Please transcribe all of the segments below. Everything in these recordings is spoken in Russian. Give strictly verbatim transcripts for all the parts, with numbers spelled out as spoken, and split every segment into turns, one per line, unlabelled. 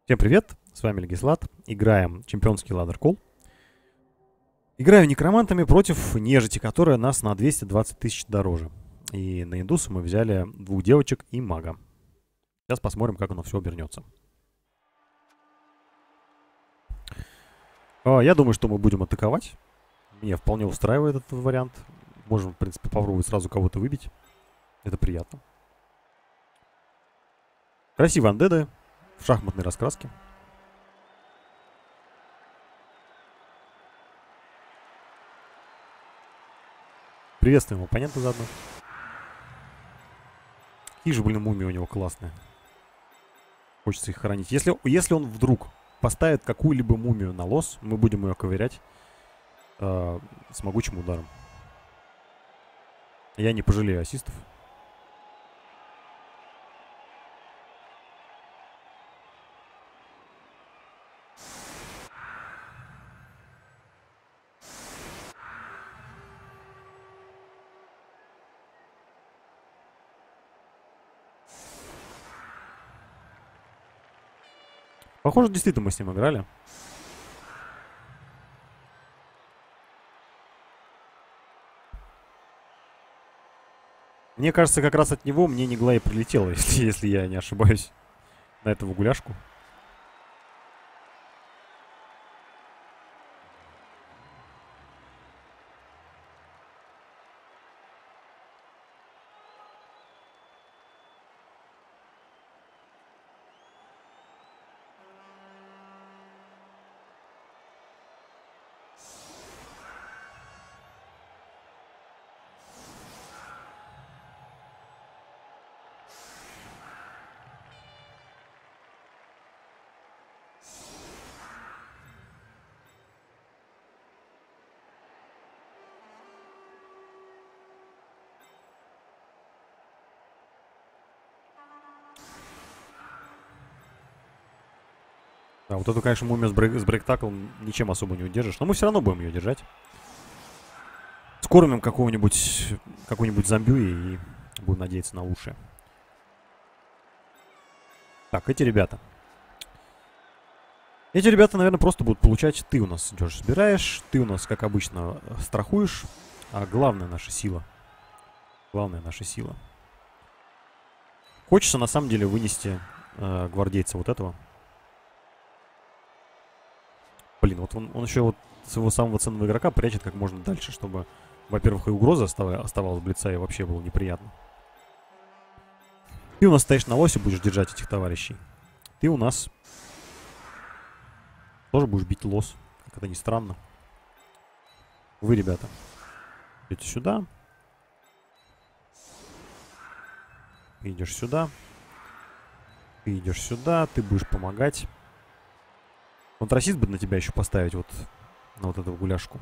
Всем привет, с вами Легислат. Играем чемпионский ладер кол. Играю некромантами против нежити, которая нас на двести двадцать тысяч дороже. И на индуса мы взяли двух девочек и мага. Сейчас посмотрим, как оно все обернется. А, я думаю, что мы будем атаковать. Меня вполне устраивает этот вариант. Можем, в принципе, попробовать сразу кого-то выбить. Это приятно. Красивые андеды в шахматной раскраске. Приветствуем оппонента заодно. Какие же, блин, мумии у него классные. Хочется их хранить. Если, если он вдруг поставит какую-либо мумию на лос, мы будем ее ковырять э, с могучим ударом. Я не пожалею ассистов. Похоже, действительно мы с ним играли. Мне кажется, как раз от него мне Нигла и прилетела, если, если я не ошибаюсь, на этого гуляшку. Да, вот эту, конечно, мумию с, брейк, с брейктаклом ничем особо не удержишь. Но мы все равно будем ее держать. Скормим какого-нибудь какую-нибудь зомбюи и будем надеяться на лучшее. Так, эти ребята. Эти ребята, наверное, просто будут получать... Ты у нас идешь, собираешь. Ты у нас, как обычно, страхуешь. А главная наша сила. Главная наша сила. Хочется, на самом деле, вынести э, гвардейца вот этого. Блин, вот он, он еще вот своего самого ценного игрока прячет как можно дальше, чтобы, во-первых, и угроза остав... оставалась в блица, и вообще было неприятно. Ты у нас стоишь на лосе, будешь держать этих товарищей. Ты у нас тоже будешь бить лос, как это ни странно. Вы, ребята, идете сюда. Ты идешь сюда. Ты идешь сюда, ты будешь помогать. Контрасист бы на тебя еще поставить вот на вот эту гуляшку.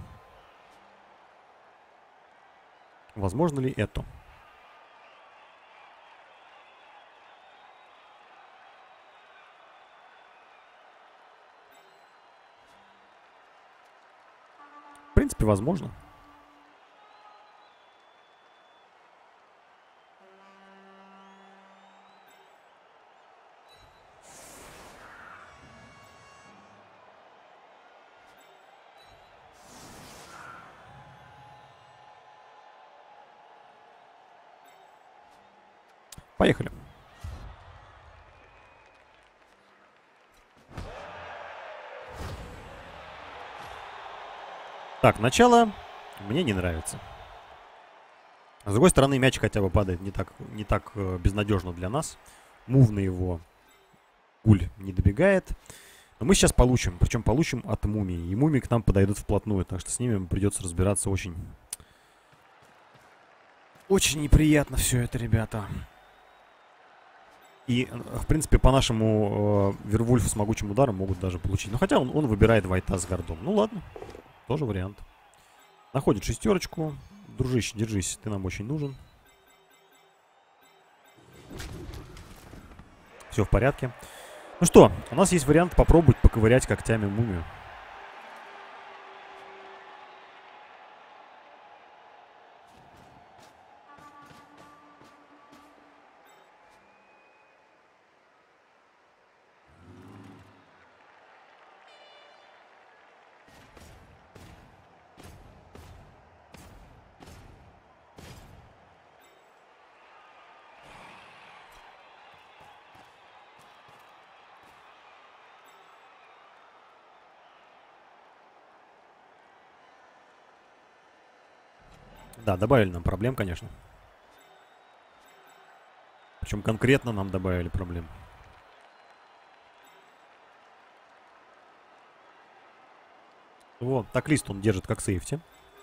Возможно ли это? В принципе, возможно. Поехали. Так, начало мне не нравится. С другой стороны, мяч хотя бы падает не так, не так э, безнадежно для нас. Мув на его гуль не добегает. Но мы сейчас получим, причем получим от мумии. И мумии к нам подойдут вплотную, так что с ними придется разбираться очень... Очень неприятно все это, ребята. И, в принципе, по нашему э, Вервульфу с могучим ударом могут даже получить. Но хотя он, он выбирает Вайта с гардом. Ну ладно, тоже вариант. Находит шестерочку. Дружище, держись, ты нам очень нужен. Все в порядке. Ну что, у нас есть вариант попробовать поковырять когтями мумию. Да, добавили нам проблем, конечно. Причем конкретно нам добавили проблем. Вот, так лист он держит как сейфти.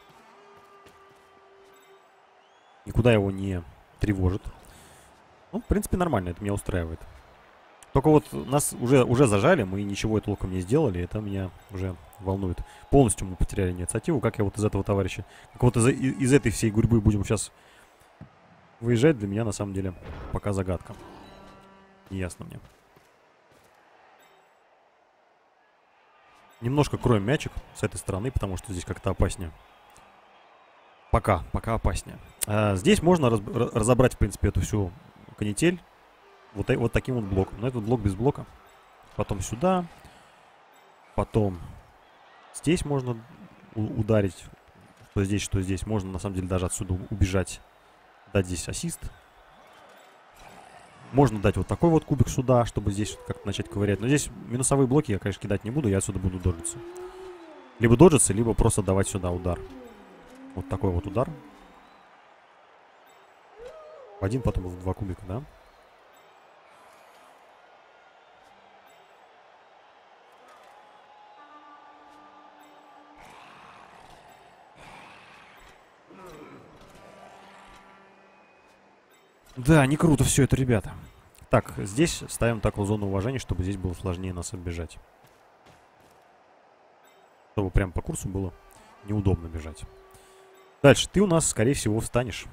Никуда его не тревожит. Ну, в принципе, нормально, это меня устраивает. Только вот нас уже, уже зажали, мы ничего толком не сделали, это меня уже волнует. Полностью мы потеряли инициативу, как я вот из этого товарища, как вот из, из этой всей гурьбы будем сейчас выезжать, для меня на самом деле пока загадка. Неясно мне. Немножко кроем мячик с этой стороны, потому что здесь как-то опаснее. Пока, пока опаснее. А здесь можно раз, разобрать, в принципе, эту всю канитель. Вот, вот таким вот блоком. Но этот блок без блока. Потом сюда. Потом здесь можно ударить. Что здесь, что здесь. Можно, на самом деле, даже отсюда убежать. Дать здесь ассист. Можно дать вот такой вот кубик сюда, чтобы здесь как-то начать ковырять. Но здесь минусовые блоки я, конечно, кидать не буду. Я отсюда буду доджиться. Либо доджиться, либо просто давать сюда удар. Вот такой вот удар. В один, потом в два кубика, да? Да, не круто все это, ребята. Так, здесь ставим такую зону уважения, чтобы здесь было сложнее нас оббежать. Чтобы прям по курсу было неудобно бежать. Дальше, ты у нас, скорее всего, встанешь.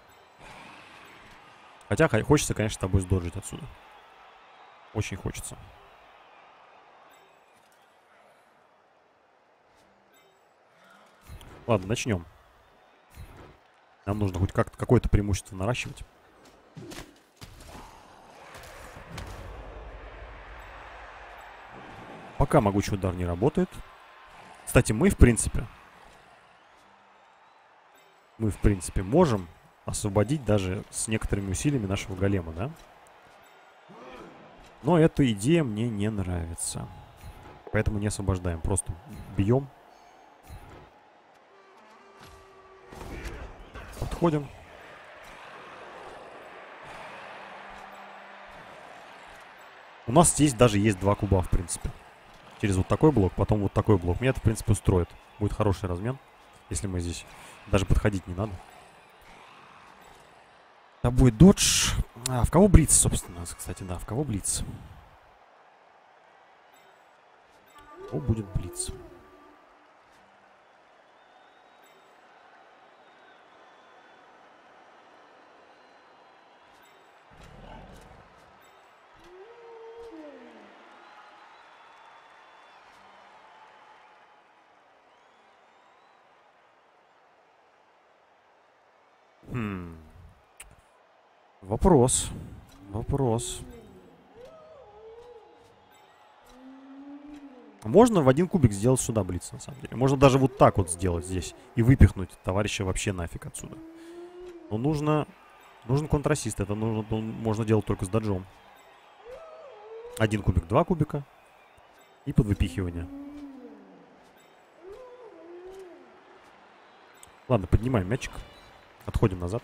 Хотя хочется, конечно, с тобой сдоджить отсюда. Очень хочется. Ладно, начнем. Нам нужно хоть как-то какое-то преимущество наращивать. Пока могучий удар не работает. Кстати, мы, в принципе... Мы, в принципе, можем освободить даже с некоторыми усилиями нашего голема, да? Но эта идея мне не нравится. Поэтому не освобождаем. Просто бьем. Подходим. У нас здесь даже есть два куба, в принципе. Через вот такой блок, потом вот такой блок. Меня это, в принципе, устроит. Будет хороший размен, если мы здесь даже подходить не надо. А будет додж. А, в кого блиц, собственно, кстати, да, в кого блиц? О, будет блиц. Хм. Вопрос. Вопрос. Можно в один кубик сделать сюда блиц, на самом деле. Можно даже вот так вот сделать здесь. И выпихнуть товарища вообще нафиг отсюда. Но нужно... Нужен контрассист. Это нужно, можно делать только с доджом. Один кубик, два кубика. И под выпихивание. Ладно, поднимаем мячик. Отходим назад.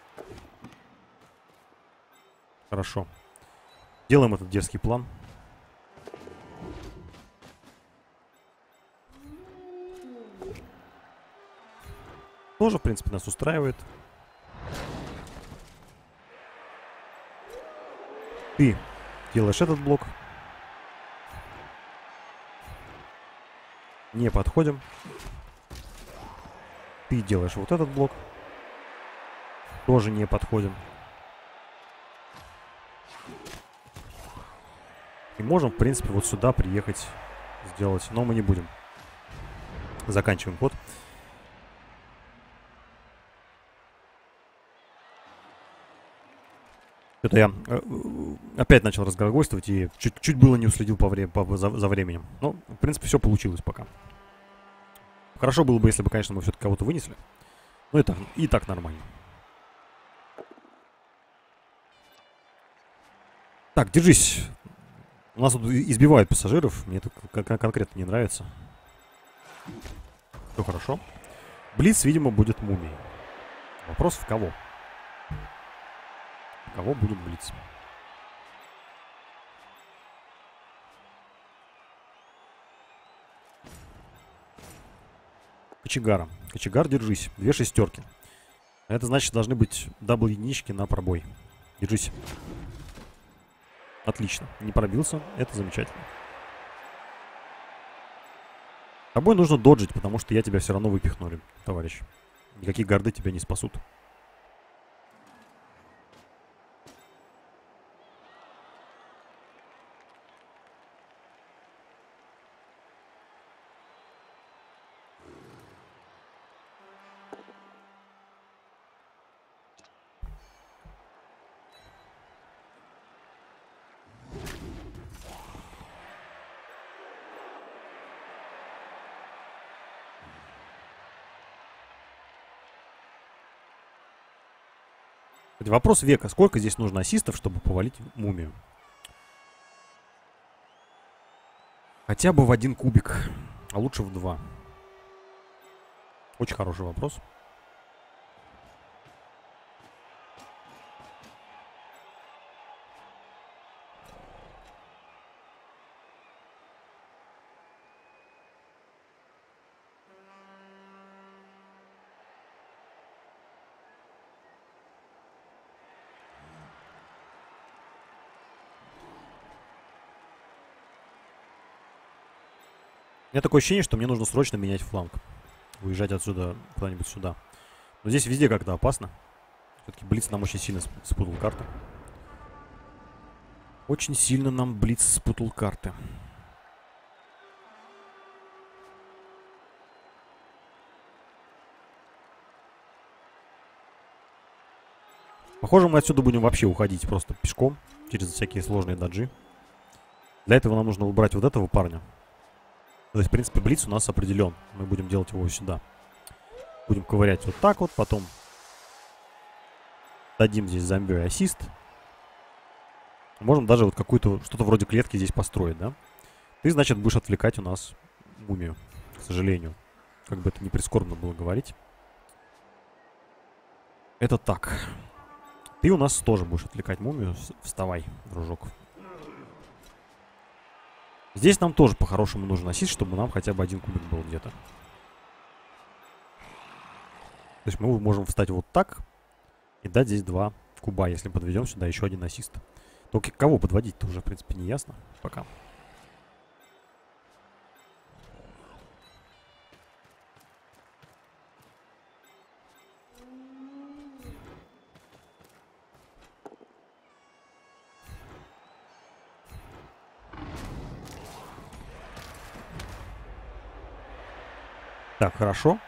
Хорошо. Делаем этот дерзкий план. Тоже, в принципе, нас устраивает. Ты делаешь этот блок. Не подходим. Ты делаешь вот этот блок. Тоже не подходим. И можем, в принципе, вот сюда приехать, сделать. Но мы не будем. Заканчиваем ход. Что-то я э, опять начал разглагольствовать и чуть-чуть было не уследил по вре по, за, за временем. Но, в принципе, все получилось пока. Хорошо было бы, если бы, конечно, мы все-таки кого-то вынесли. Но и так, и так нормально. Так, держись. У нас тут избивают пассажиров. Мне это конкретно не нравится. Все хорошо. Блиц, видимо, будет мумией. Вопрос в кого? В кого будут блиц? Кочегара. Кочегар, держись. Две шестерки. Это значит, должны быть дабл единички на пробой. Держись. Отлично. Не пробился. Это замечательно. Тобой нужно доджить, потому что я тебя все равно выпихнули, товарищ. Никакие гарды тебя не спасут. Вопрос века. Сколько здесь нужно ассистов, чтобы повалить мумию? Хотя бы в один кубик. А лучше в два. Очень хороший вопрос. У меня такое ощущение, что мне нужно срочно менять фланг. Уезжать отсюда куда-нибудь сюда. Но здесь везде как-то опасно. Все-таки Блиц нам очень сильно спутал карты. Очень сильно нам Блиц спутал карты. Похоже, мы отсюда будем вообще уходить просто пешком. Через всякие сложные даджи. Для этого нам нужно убрать вот этого парня. То есть, в принципе, Блиц у нас определен. Мы будем делать его сюда. Будем ковырять вот так вот. Потом дадим здесь зомби ассист. Можем даже вот какую-то, что-то вроде клетки здесь построить, да? Ты, значит, будешь отвлекать у нас мумию. К сожалению. Как бы это ни прискорбно было говорить. Это так. Ты у нас тоже будешь отвлекать мумию. Вставай, дружок. Здесь нам тоже по-хорошему нужно ассист, чтобы нам хотя бы один кубик был где-то. То есть мы можем встать вот так и дать здесь два куба, если подведем сюда еще один ассист. Только кого подводить-то уже, в принципе, не ясно пока. Так, хорошо.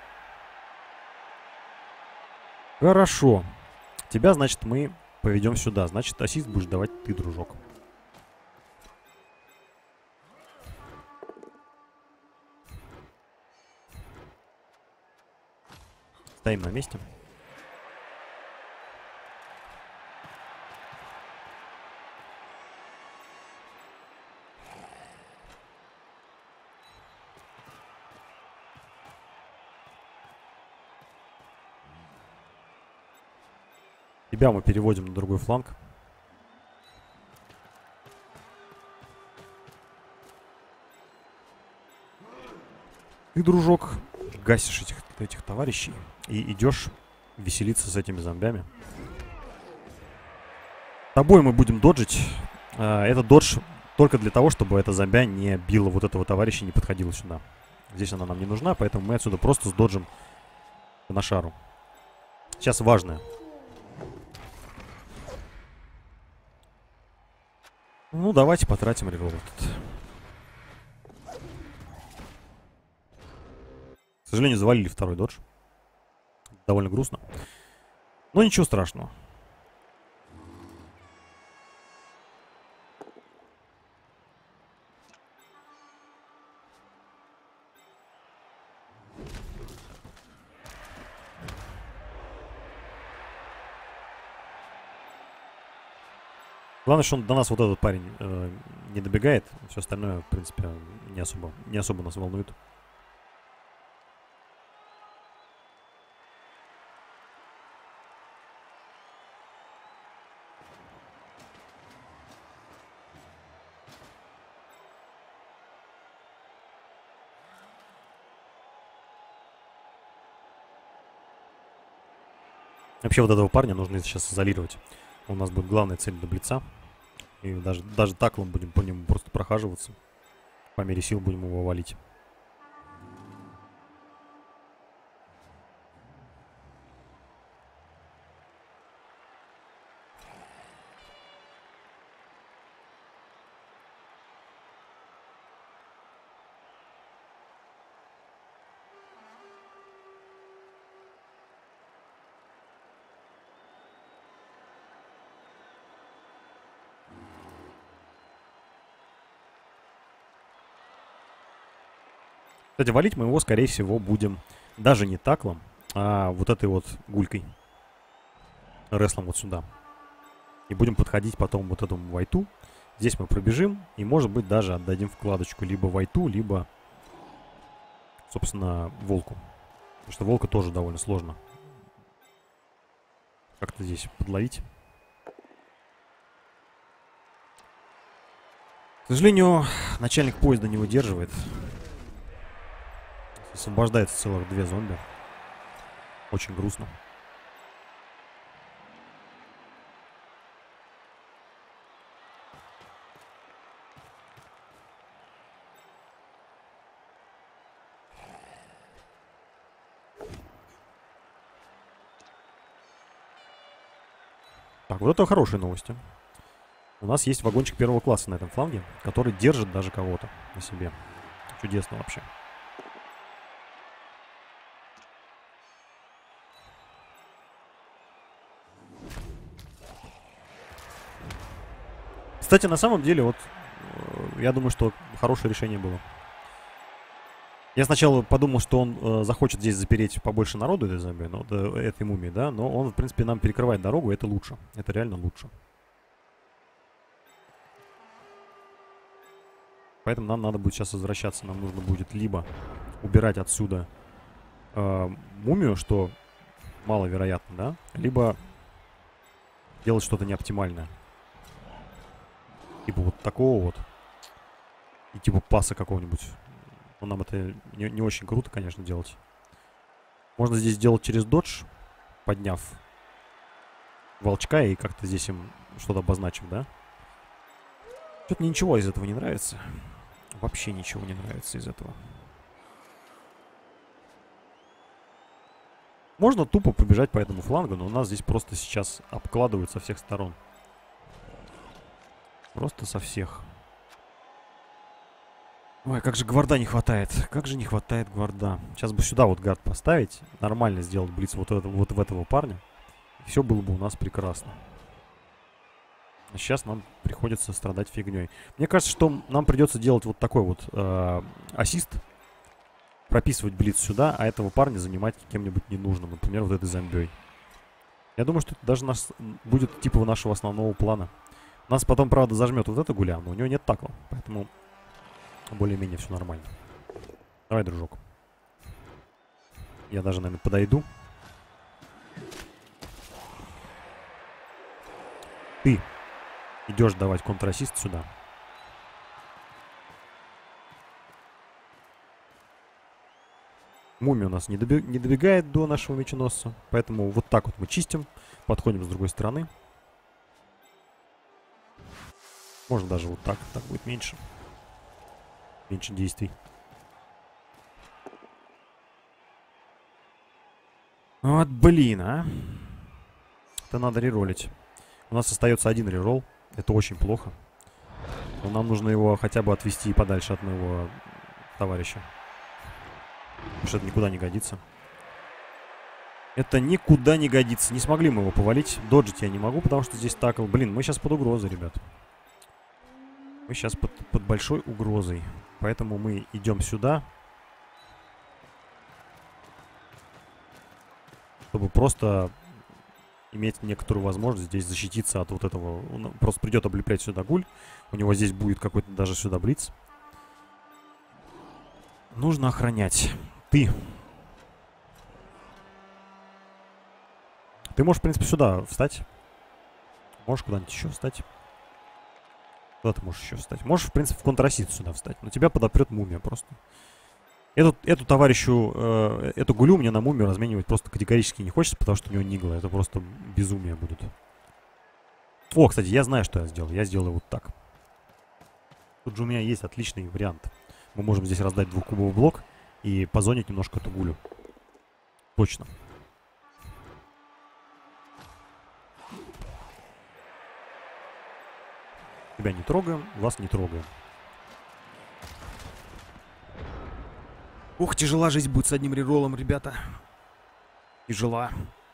Хорошо. Тебя, значит, мы поведем сюда. Значит, ассист будешь давать ты, дружок. Стоим на месте. Тебя мы переводим на другой фланг. Ты, дружок, гасишь этих, этих товарищей и идешь веселиться с этими зомбями. Тобой мы будем доджить. Это додж только для того, чтобы эта зомбя не била вот этого товарища и не подходила сюда. Здесь она нам не нужна, поэтому мы отсюда просто сдоджим на шару. Сейчас важное. Ну, давайте потратим револт. К сожалению, завалили второй додж. Довольно грустно. Но ничего страшного. Главное, что он до нас вот этот парень э, не добегает. Все остальное, в принципе, не особо, не особо нас волнует. Вообще вот этого парня нужно сейчас изолировать. У нас будет главная цель для блица. И даже, даже таклом будем по нему просто прохаживаться. По мере сил будем его валить. Кстати, валить мы его, скорее всего, будем даже не таклом, а вот этой вот гулькой. Реслом вот сюда. И будем подходить потом вот этому вайту. Здесь мы пробежим и, может быть, даже отдадим вкладочку либо вайту, либо, собственно, волку. Потому что волка тоже довольно сложно как-то здесь подловить. К сожалению, начальник поезда не выдерживает. Освобождается целых две зомби. Очень грустно. Так, вот это хорошие новости. У нас есть вагончик первого класса на этом фланге, который держит даже кого-то на себе. Чудесно вообще. Кстати, на самом деле, вот, я думаю, что хорошее решение было. Я сначала подумал, что он э, захочет здесь запереть побольше народу этой зомби, но, э, этой мумии, да, но он, в принципе, нам перекрывает дорогу, и это лучше. Это реально лучше. Поэтому нам надо будет сейчас возвращаться. Нам нужно будет либо убирать отсюда э, мумию, что маловероятно, да, либо делать что-то неоптимальное. Типа вот такого вот. И типа паса какого-нибудь. Но нам это не, не очень круто, конечно, делать. Можно здесь сделать через додж, подняв волчка, и как-то здесь им что-то обозначим, да? Что-то мне ничего из этого не нравится. Вообще ничего не нравится из этого. Можно тупо побежать по этому флангу, но у нас здесь просто сейчас обкладывают со всех сторон. Просто со всех. Ой, как же гварда не хватает. Как же не хватает гварда. Сейчас бы сюда вот гард поставить. Нормально сделать блиц вот, это, вот в этого парня. И все было бы у нас прекрасно. А сейчас нам приходится страдать фигней. Мне кажется, что нам придется делать вот такой вот э, ассист. Прописывать блиц сюда, а этого парня занимать кем-нибудь ненужным. Например, вот этой зомбей. Я думаю, что это даже нас, будет типа нашего основного плана. Нас потом, правда, зажмет вот эта гуля, но у него нет такла. Поэтому более-менее все нормально. Давай, дружок. Я даже, наверное, подойду. Ты идешь давать контрассист сюда. Мумия у нас не, доби не добегает до нашего меченосца. Поэтому вот так вот мы чистим. Подходим с другой стороны. Можно даже вот так. Так будет меньше. Меньше действий. Вот блин, а. Это надо реролить. У нас остается один рерол. Это очень плохо. Но нам нужно его хотя бы отвести подальше от моего товарища. Потому что это никуда не годится. Это никуда не годится. Не смогли мы его повалить. Доджить я не могу, потому что здесь такл. Блин, мы сейчас под угрозой, ребят. Мы сейчас под, под большой угрозой. Поэтому мы идем сюда. Чтобы просто иметь некоторую возможность здесь защититься от вот этого. Он просто придет облеплять сюда гуль. У него здесь будет какой-то даже сюда блиц. Нужно охранять. Ты. Ты можешь, в принципе, сюда встать. Можешь куда-нибудь еще встать. Куда ты можешь еще встать? Можешь, в принципе, в контрассит сюда встать. Но тебя подопрет мумия просто. Эту, эту товарищу, э, эту гулю мне на мумию разменивать просто категорически не хочется, потому что у него нигла. Это просто безумие будет. О, кстати, я знаю, что я сделал. Я сделаю вот так. Тут же у меня есть отличный вариант. Мы можем здесь раздать двухкубовый блок и позонить немножко эту гулю. Точно. Тебя не трогаем, вас не трогаем. Ух, тяжела жизнь будет с одним реролом, ребята. Тяжела.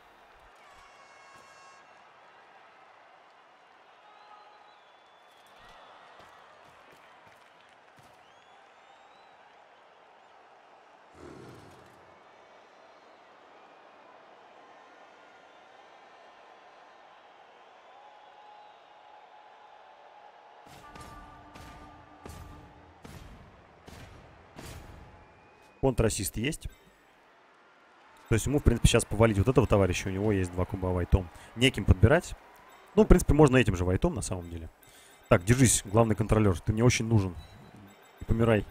Контрассист есть. То есть ему, в принципе, сейчас повалить вот этого товарища. У него есть два куба вайтом. Неким подбирать. Ну, в принципе, можно этим же вайтом, на самом деле. Так, держись, главный контролер. Ты мне очень нужен. Не помирай.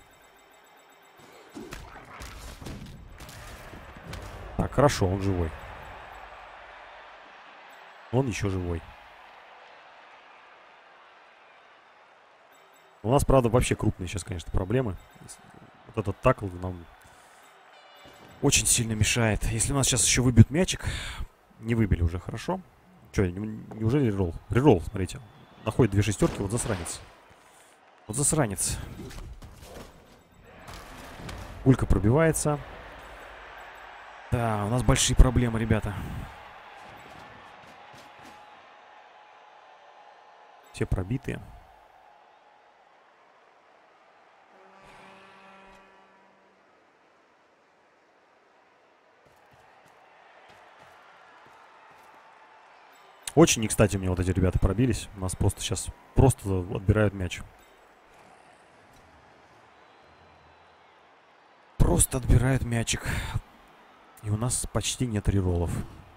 Так, хорошо, он живой. Он еще живой. У нас, правда, вообще крупные сейчас, конечно, проблемы. Вот этот такл нам очень сильно мешает. Если у нас сейчас еще выбьют мячик. Не выбили уже, хорошо. Че, неужели реролл? Реролл, смотрите. Находит две шестерки, вот засранец. Вот засранец. Гулька пробивается. Да, у нас большие проблемы, ребята. Все пробитые. Очень не кстати мне вот эти ребята пробились. У нас просто сейчас просто отбирают мяч. Просто отбирают мячик. И у нас почти нет рероллов.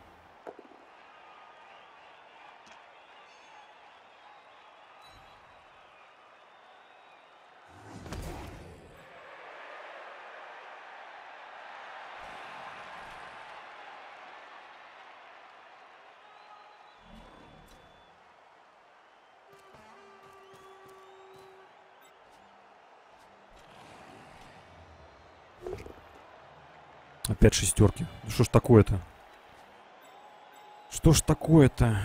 Опять шестерки. Ну что ж такое-то? Что ж такое-то?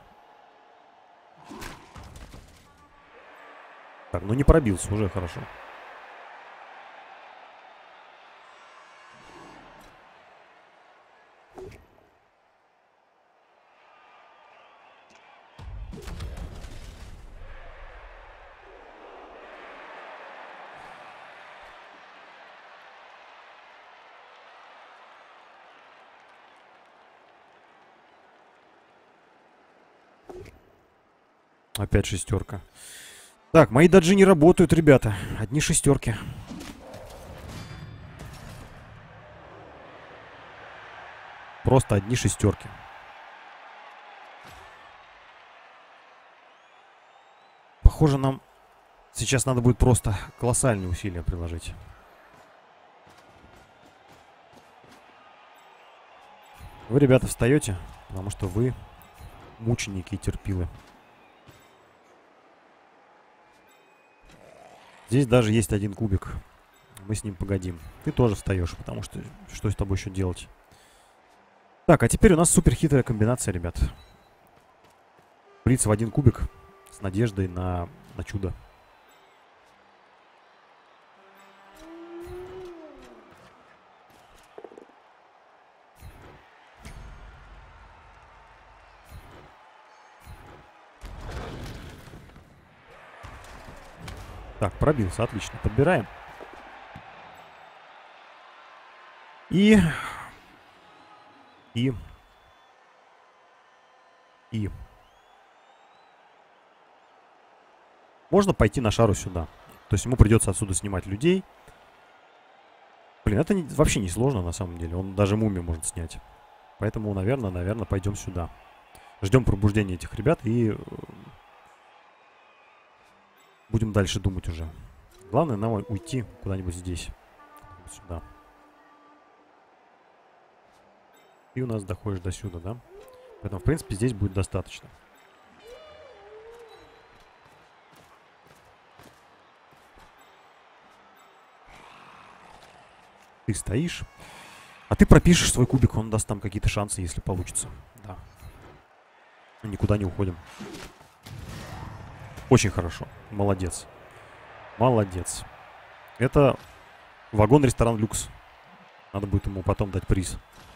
Так, ну не пробился, уже хорошо. Опять шестерка. Так, мои даджи не работают, ребята. Одни шестерки. Просто одни шестерки. Похоже, нам сейчас надо будет просто колоссальные усилия приложить. Вы, ребята, встаете, потому что вы мученики и терпилы. Здесь даже есть один кубик. Мы с ним погодим. Ты тоже встаешь, потому что что с тобой еще делать? Так, а теперь у нас супер хитрая комбинация, ребят. Бриться в один кубик с надеждой на, на чудо. Так, пробился, отлично. Подбираем. И... И... И... Можно пойти на шару сюда. То есть ему придется отсюда снимать людей. Блин, это не, вообще не сложно на самом деле. Он даже мумию может снять. Поэтому, наверное, наверное, пойдем сюда. Ждем пробуждения этих ребят и... Будем дальше думать уже. Главное нам уйти куда-нибудь здесь. вот сюда. Ты у нас доходишь до сюда, да? Поэтому, в принципе, здесь будет достаточно. Ты стоишь. А ты пропишешь свой кубик, он даст там какие-то шансы, если получится. Да. Никуда не уходим. Очень хорошо. Молодец. Молодец. Это вагон-ресторан люкс. Надо будет ему потом дать приз.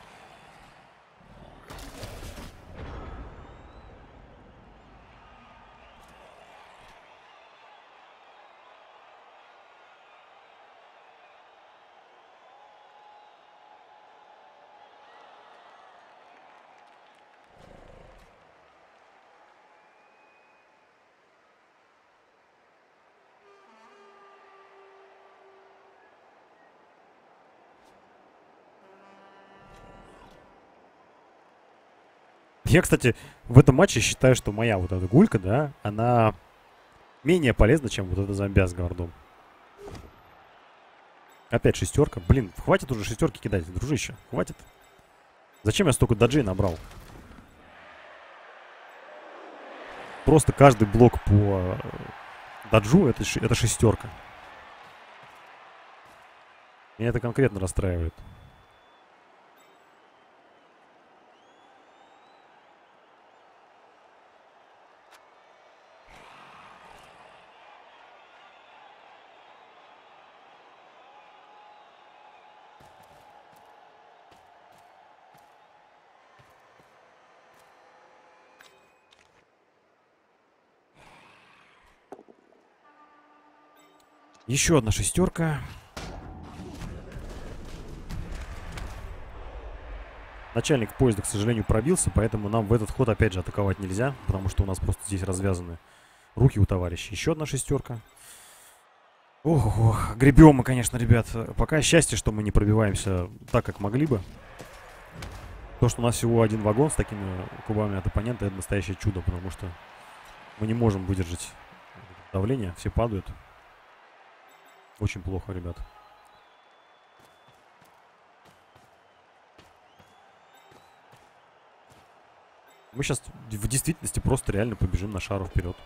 Я, кстати, в этом матче считаю, что моя вот эта гулька, да, она менее полезна, чем вот эта зомбя с гордом. Опять шестерка. Блин, хватит уже шестерки кидать, дружище. Хватит. Зачем я столько даджей набрал? Просто каждый блок по даджу это, это шестерка. Меня это конкретно расстраивает. Еще одна шестерка. Начальник поезда, к сожалению, пробился, поэтому нам в этот ход опять же атаковать нельзя, потому что у нас просто здесь развязаны руки у товарища. Еще одна шестерка. Ох, ох, гребем мы, конечно, ребят. Пока счастье, что мы не пробиваемся так, как могли бы. То, что у нас всего один вагон с такими кубами от оппонента, это настоящее чудо, потому что мы не можем выдержать давление, все падают. Очень плохо, ребят. Мы сейчас в действительности просто реально побежим на шару вперед.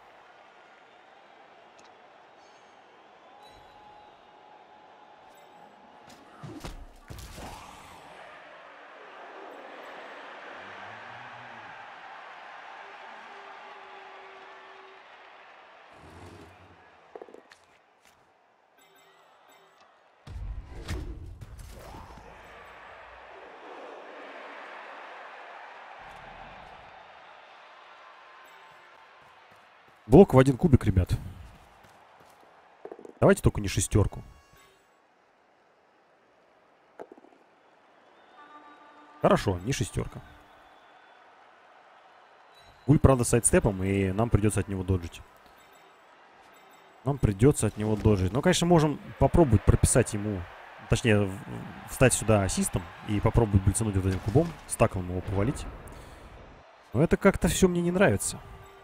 Блок в один кубик, ребят. Давайте только не шестерку. Хорошо, не шестерка. Гуль, правда, сайдстепом, и нам придется от него доджить. Нам придется от него доджить. Но, конечно, можем попробовать прописать ему... Точнее, встать сюда ассистом и попробовать блицануть вот этим кубом. С таклом его повалить. Но это как-то все мне не нравится.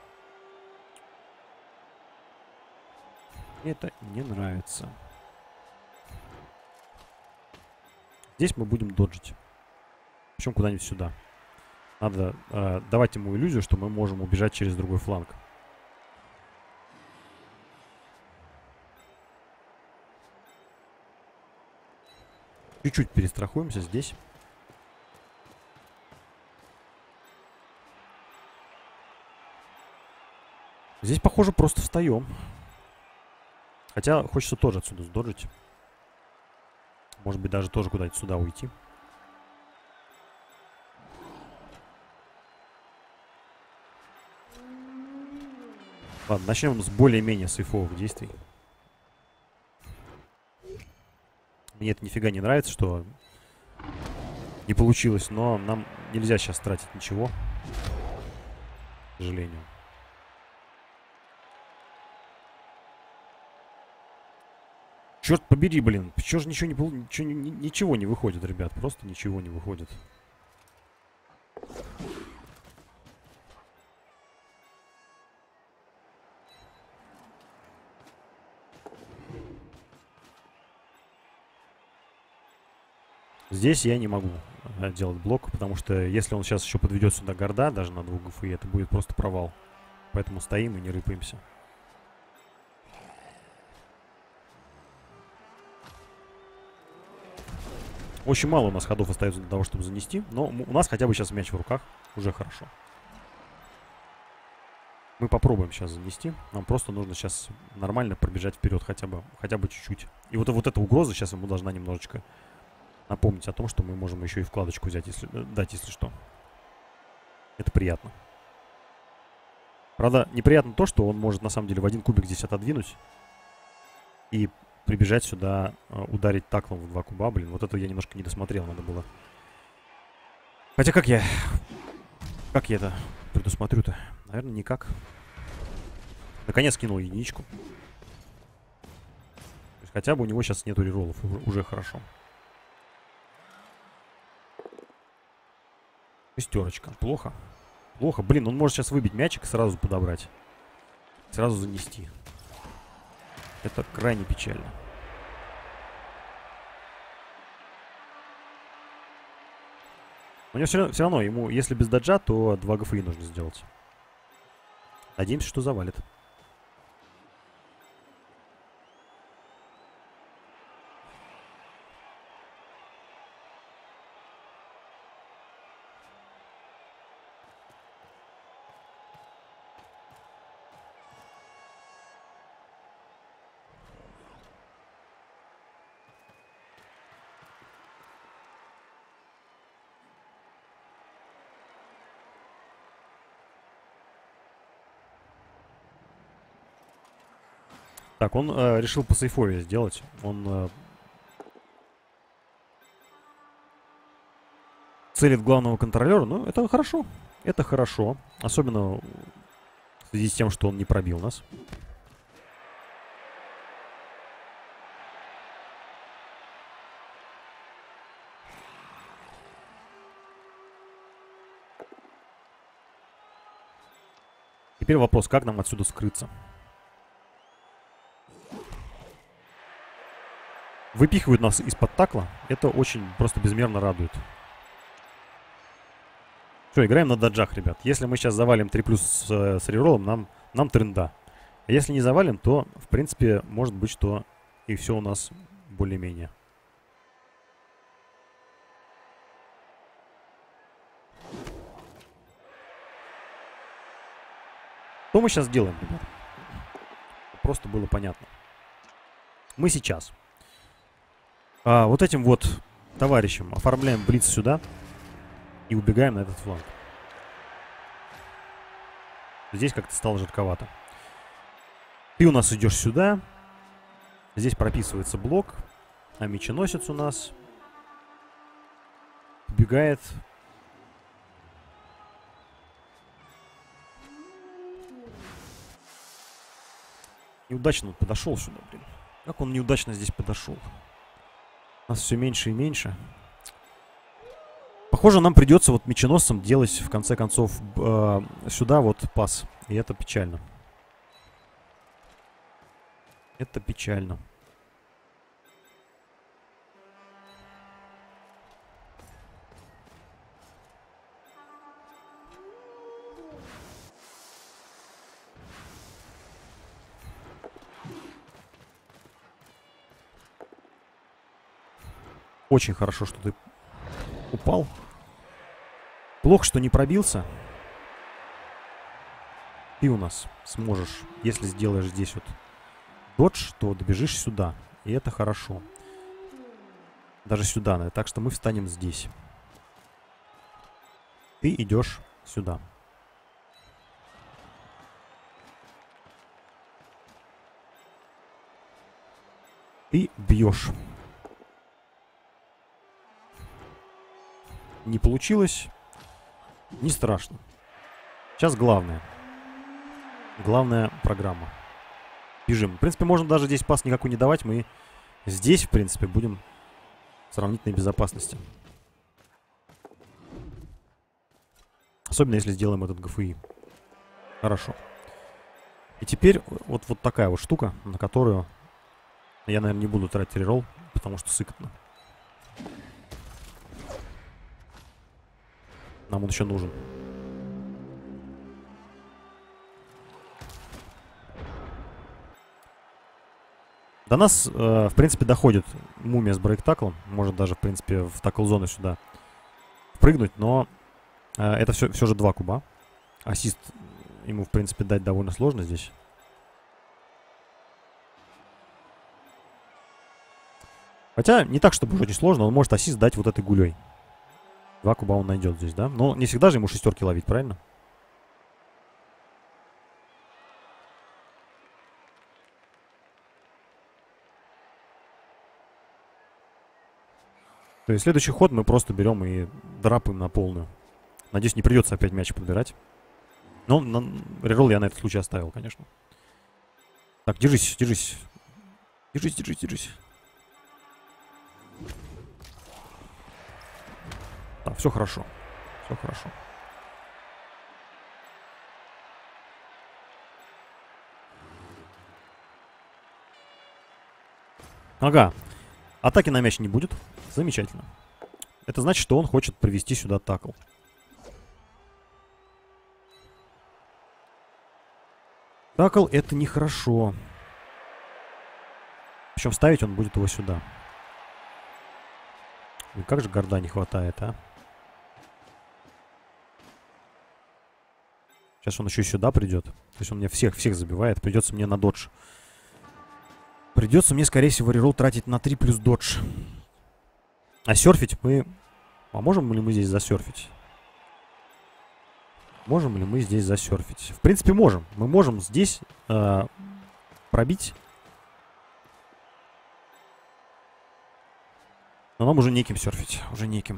Это не нравится. Здесь мы будем доджить. Причем куда-нибудь сюда. Надо э, давать ему иллюзию, что мы можем убежать через другой фланг. Чуть-чуть перестрахуемся здесь. Здесь, похоже, просто встаем. Хотя хочется тоже отсюда сдоджить. Может быть, даже тоже куда-нибудь сюда уйти. Ладно, начнем с более-менее сейфовых действий. Мне это нифига не нравится, что не получилось, но нам нельзя сейчас тратить ничего. К сожалению. Черт побери, блин. Чего же ничего не, ничего, ничего не выходит, ребят. Просто ничего не выходит. Здесь я не могу делать блок, потому что если он сейчас еще подведет сюда гарда, даже на двух ГФИ, это будет просто провал. Поэтому стоим и не рыпаемся. Очень мало у нас ходов остается для того, чтобы занести, но у нас хотя бы сейчас мяч в руках. Уже хорошо. Мы попробуем сейчас занести. Нам просто нужно сейчас нормально пробежать вперед хотя бы, хотя бы чуть-чуть. И вот, вот эта угроза сейчас ему должна немножечко напомнить о том, что мы можем еще и вкладочку взять, если, дать, если что. Это приятно. Правда, неприятно то, что он может на самом деле в один кубик здесь отодвинуть и прибежать сюда, ударить таклом в два куба. Блин, вот это я немножко не досмотрел, надо было. Хотя как я... Как я это предусмотрю-то? Наверное, никак. Наконец кинул единичку. То есть хотя бы у него сейчас нету рероллов. Уже хорошо. Шестерочка. Плохо. Плохо. Блин, он может сейчас выбить мячик и сразу подобрать. Сразу занести. Это крайне печально. У него все, все равно, ему, если без даджа, то два ГФИ нужно сделать. Надеемся, что завалит. Так, он э, решил по сейфове сделать. Он э, целит главного контролера. Ну, это хорошо. Это хорошо. Особенно в связи с тем, что он не пробил нас. Теперь вопрос, как нам отсюда скрыться? Выпихивают нас из-под такла. Это очень просто безмерно радует. Все, играем на даджах, ребят. Если мы сейчас завалим три плюс с, с рероллом, нам, нам тренда. А если не завалим, то, в принципе, может быть, что и все у нас более-менее. Что мы сейчас делаем, ребят? Просто было понятно. Мы сейчас а, вот этим вот товарищем оформляем блиц сюда и убегаем на этот фланг. Здесь как-то стало жидковато. Ты у нас идешь сюда. Здесь прописывается блок. А меченосец у нас убегает. Неудачно он подошел сюда, блин. Как он неудачно здесь подошел. Нас все меньше и меньше. Похоже, нам придется вот меченосцам делать, в конце концов, э, сюда вот пас. И это печально. Это печально. Очень хорошо, что ты упал. Плохо, что не пробился. Ты у нас сможешь, если сделаешь здесь вот додж, то добежишь сюда. И это хорошо. Даже сюда, наверное. Так что мы встанем здесь. Ты идешь сюда. Ты бьешь. Не получилось. Не страшно. Сейчас главное. Главная программа. Бежим. В принципе, можно даже здесь пас никакой не давать. Мы здесь, в принципе, будем в сравнительной безопасности. Особенно, если сделаем этот ГФИ. Хорошо. И теперь вот, вот такая вот штука, на которую я, наверное, не буду тратить реролл, потому что сыкотно. Нам он еще нужен. До нас, э, в принципе, доходит мумия с брейк-таклом. Может даже, в принципе, в такл-зону сюда прыгнуть, но э, это все, все же два куба. Ассист ему, в принципе, дать довольно сложно здесь. Хотя, не так, чтобы уже очень сложно, он может ассист дать вот этой гулей. Два куба он найдет здесь, да? Но не всегда же ему шестерки ловить, правильно? То есть следующий ход мы просто берем и драпаем на полную. Надеюсь, не придется опять мяч подбирать. Но на реролл я на этот случай оставил, конечно. Так, держись, держись. Держись, держись, держись. Так, все хорошо. Все хорошо. Ага. Атаки на мяч не будет. Замечательно. Это значит, что он хочет привести сюда такл. Такл это нехорошо. Причем ставить он будет его сюда. И как же горда не хватает, а? Сейчас он еще и сюда придет. То есть он мне всех, всех забивает. Придется мне на додж. Придется мне, скорее всего, реролл тратить на три плюс додж. А серфить мы... А можем ли мы здесь засерфить? Можем ли мы здесь засерфить? В принципе, можем. Мы можем здесь э, пробить. Но нам уже неким серфить. Уже неким.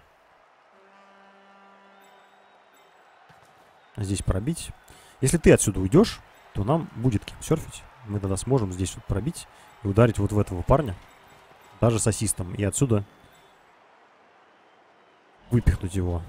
Здесь пробить. Если ты отсюда уйдешь, то нам будет кем серфить. Мы тогда сможем здесь вот пробить и ударить вот в этого парня. Даже с ассистом. И отсюда выпихнуть его.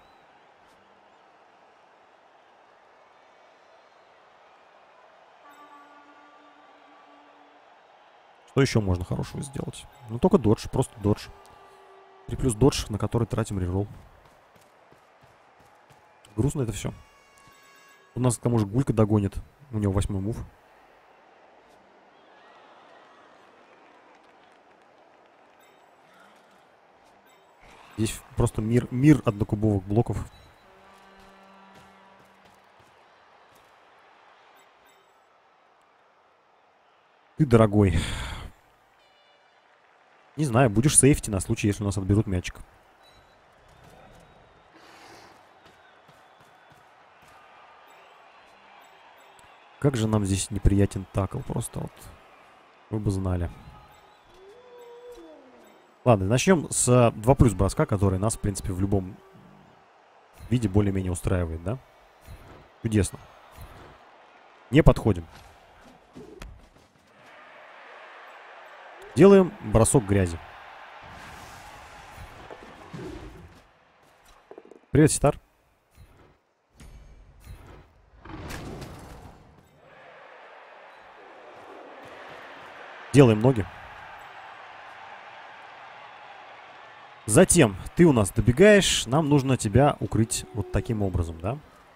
Что еще можно хорошего сделать? Ну, только додж, просто додж. три плюс додж, на который тратим реролл. Грустно это все. У нас, к тому же, Гулька догонит. У него восьмой мув. Здесь просто мир, мир однокубовых блоков. Ты, дорогой. Не знаю, будешь сейфти на случай, если у нас отберут мячик. Как же нам здесь неприятен такл. Просто вот. Вы бы знали. Ладно, начнем с два плюс броска, который нас, в принципе, в любом виде более-менее устраивает, да? Чудесно. Не подходим. Делаем бросок грязи. Привет, Ситар. Делаем ноги. Затем ты у нас добегаешь. Нам нужно тебя укрыть вот таким образом, да?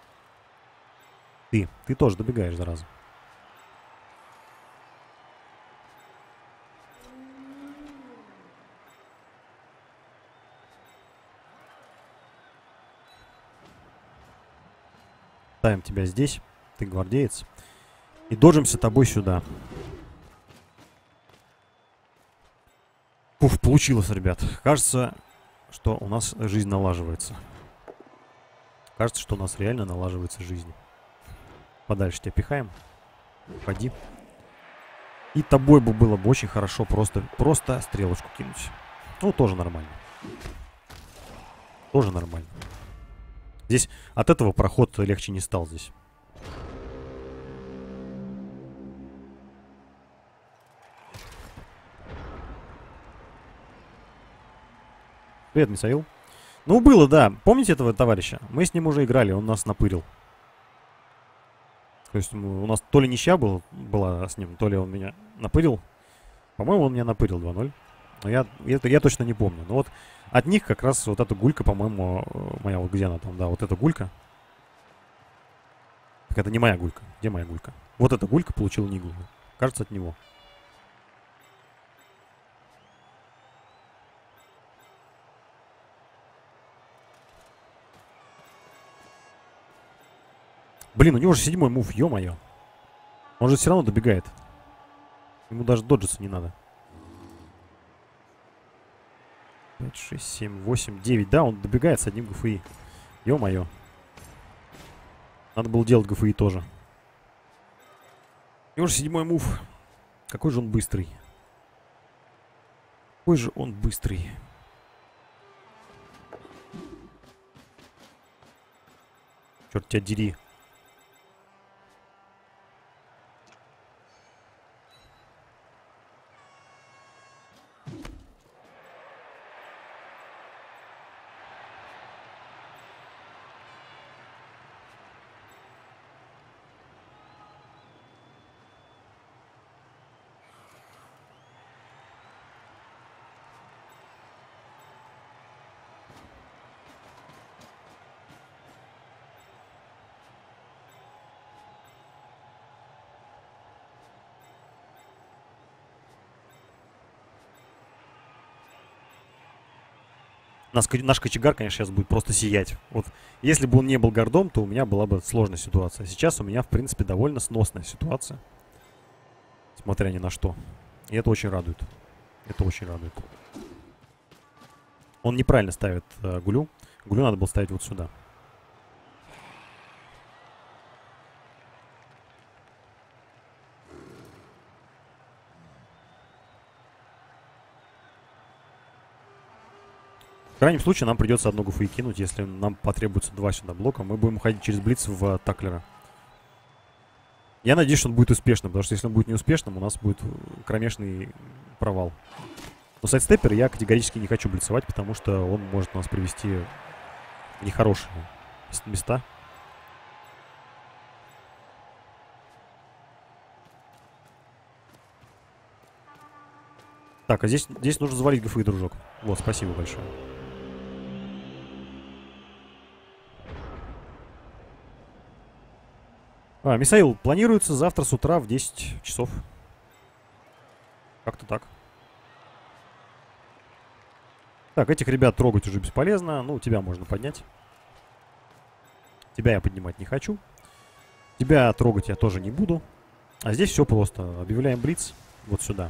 Ты. Ты тоже добегаешь, зараза. Ставим тебя здесь. Ты гвардеец. И доджимся тобой сюда. Уф, получилось, ребят. Кажется, что у нас жизнь налаживается. Кажется, что у нас реально налаживается жизнь. Подальше тебя пихаем. Уходи. И тобой бы было бы очень хорошо просто, просто стрелочку кинуть. Ну, тоже нормально. Тоже нормально. Здесь от этого проход легче не стал здесь. Привет, Мисаил. Ну, было, да. Помните этого товарища? Мы с ним уже играли, он нас напырил. То есть у нас то ли ничья был, была с ним, то ли он меня напырил. По-моему, он меня напырил два ноль. Но я, это, я точно не помню. Но вот От них как раз вот эта гулька, по-моему, моя, вот где она там, да, вот эта гулька. Так это не моя гулька. Где моя гулька? Вот эта гулька получила Ниглу. Кажется, от него. Блин, у него же седьмой мув, ё-моё. Он же все равно добегает. Ему даже доджиться не надо. пять, шесть, семь, восемь, девять. Да, он добегает с одним ГФИ. Ё-моё. Надо было делать ГФИ тоже. У него же седьмой мув. Какой же он быстрый. Какой же он быстрый. Черт тебя дери. Наш, наш кочегар, конечно, сейчас будет просто сиять. Вот если бы он не был гардом, то у меня была бы сложная ситуация. Сейчас у меня, в принципе, довольно сносная ситуация. Смотря ни на что. И это очень радует. Это очень радует. Он неправильно ставит э, гулю. Гулю надо было ставить вот сюда. В крайнем случае нам придется одну ГФИ кинуть, если нам потребуется два сюда блока. Мы будем уходить через блиц в таклера. Я надеюсь, что он будет успешным, потому что если он будет неуспешным, у нас будет кромешный провал. Но сайдстеппер я категорически не хочу блицевать, потому что он может нас привести в нехорошие места. Так, а здесь, здесь нужно завалить ГФИ, дружок. Вот, спасибо большое. А, Мисаил, планируется завтра с утра в десять часов. Как-то так. Так, этих ребят трогать уже бесполезно. Ну, тебя можно поднять. Тебя я поднимать не хочу. Тебя трогать я тоже не буду. А здесь все просто. Объявляем блиц вот сюда.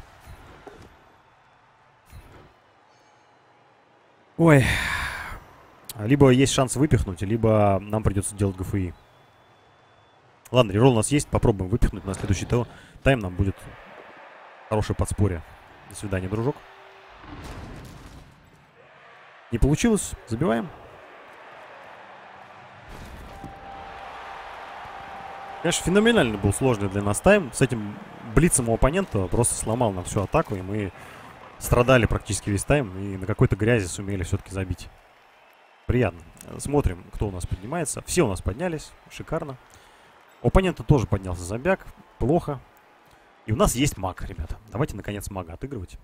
Ой. Либо есть шанс выпихнуть, либо нам придется делать ГФИ. Ладно, реролл у нас есть. Попробуем выпихнуть. На следующий тайм нам будет хорошее подспорье. До свидания, дружок. Не получилось. Забиваем. Конечно, феноменально был сложный для нас тайм. С этим блицем у оппонента просто сломал нам всю атаку. И мы страдали практически весь тайм. И на какой-то грязи сумели все-таки забить. Приятно. Смотрим, кто у нас поднимается. Все у нас поднялись. Шикарно. У оппонента тоже поднялся зомбяк. Плохо. И у нас есть маг, ребята. Давайте, наконец, мага отыгрывать.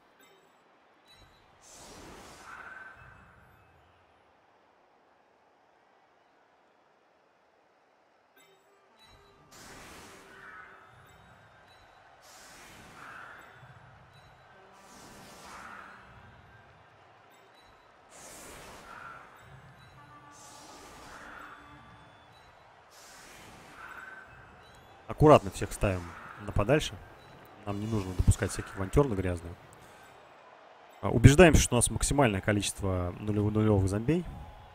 Аккуратно всех ставим на подальше. Нам не нужно допускать всяких авантюр на грязную. Убеждаемся, что у нас максимальное количество нулевых, нулевых зомбей.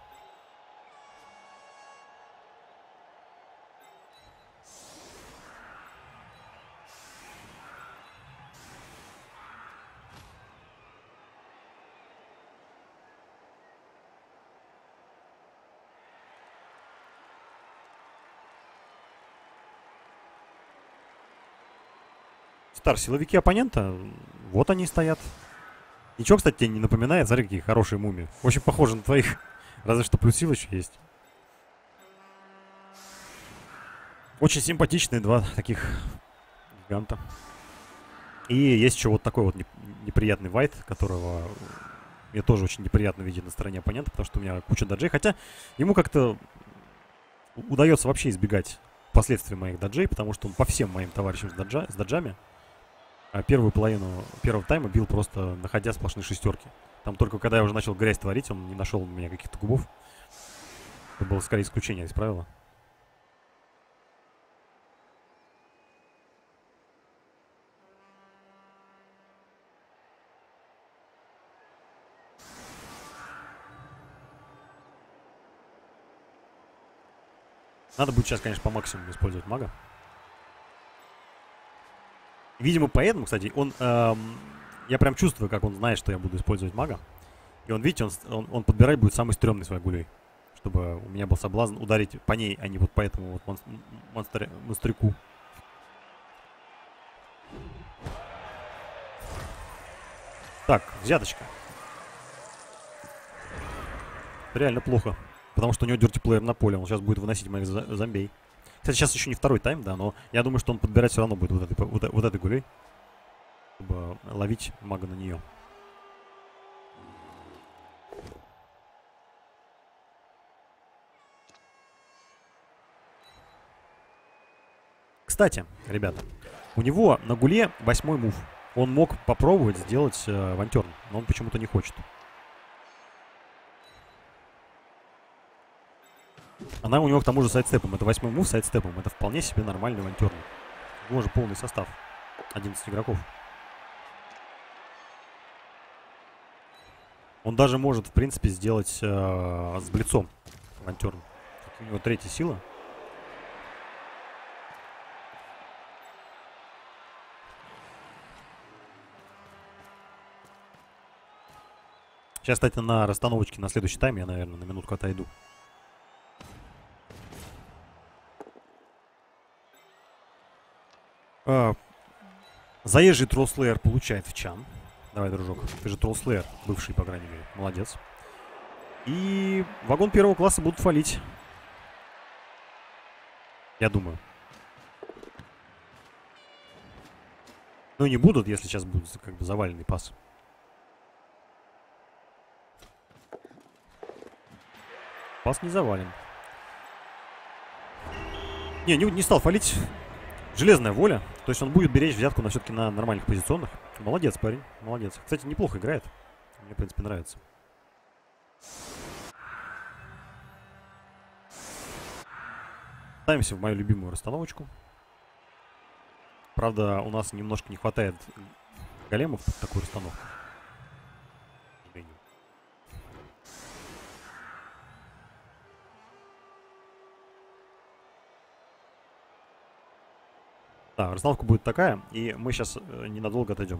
Стар, силовики оппонента, вот они стоят. Ничего, кстати, тебе не напоминает. Смотри, какие хорошие мумии. Очень похожи на твоих. Разве что плюс сил еще есть. Очень симпатичные два таких гиганта. И есть еще вот такой вот неприятный вайт, которого Мне тоже очень неприятно видеть на стороне оппонента, потому что у меня куча даджей. Хотя ему как-то удается вообще избегать последствий моих даджей, потому что он по всем моим товарищам с, даджа, с даджами а первую половину первого тайма бил просто находя сплошные шестерки. Там только когда я уже начал грязь творить, он не нашел у меня каких-то кубов. Это было скорее исключение из правила. Надо будет сейчас, конечно, по максимуму использовать мага. Видимо, поэтому, кстати, он... Эм, я прям чувствую, как он знает, что я буду использовать мага. И он, видите, он, он, он подбирать будет самый стрёмный своей гулей. Чтобы у меня был соблазн ударить по ней, а не вот по этому вот монстр, монстр, монстрику. Так, взяточка. Реально плохо. Потому что у него дюртиплеер на поле. Он сейчас будет выносить моих зомбей. Кстати, сейчас еще не второй тайм, да, но я думаю, что он подбирать все равно будет вот этой, вот, вот этой гулей. Чтобы ловить мага на нее. Кстати, ребята, у него на гуле восьмой мув. Он мог попробовать сделать э, вантерн, но он почему-то не хочет. Она у него к тому же сайдстепом. Это восьмой мув сайдстепом. Это вполне себе нормальный вантерн. У него же полный состав. одиннадцать игроков. Он даже может, в принципе, сделать э, с блицом вантерн. У него третья сила. Сейчас, кстати, на расстановочке на следующий тайм я, наверное, на минутку отойду. А, заезжий троллслеер получает в чан. Давай, дружок. Ты же троллслеер, бывший, по крайней мере. Молодец. И вагон первого класса будут фалить. Я думаю. Ну, не будут, если сейчас будет как бы заваленный пас. Пас не завален. Не, не, не стал фалить. Железная воля. То есть он будет беречь взятку на все-таки на нормальных позиционных. Молодец, парень. Молодец. Кстати, неплохо играет. Мне, в принципе, нравится. Ставимся в мою любимую расстановочку. Правда, у нас немножко не хватает големов под такую расстановку. Да, расстановка будет такая, и мы сейчас э, ненадолго отойдем.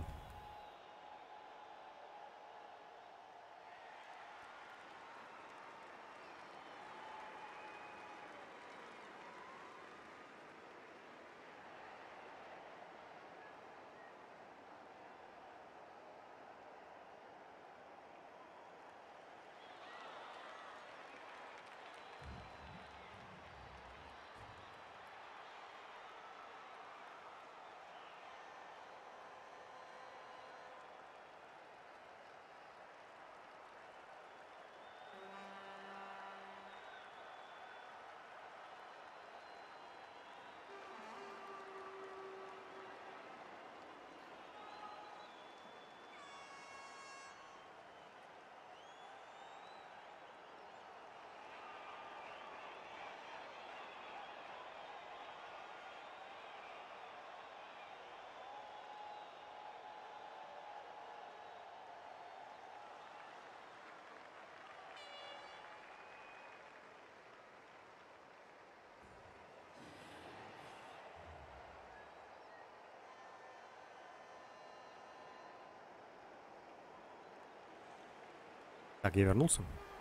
Так, я вернулся.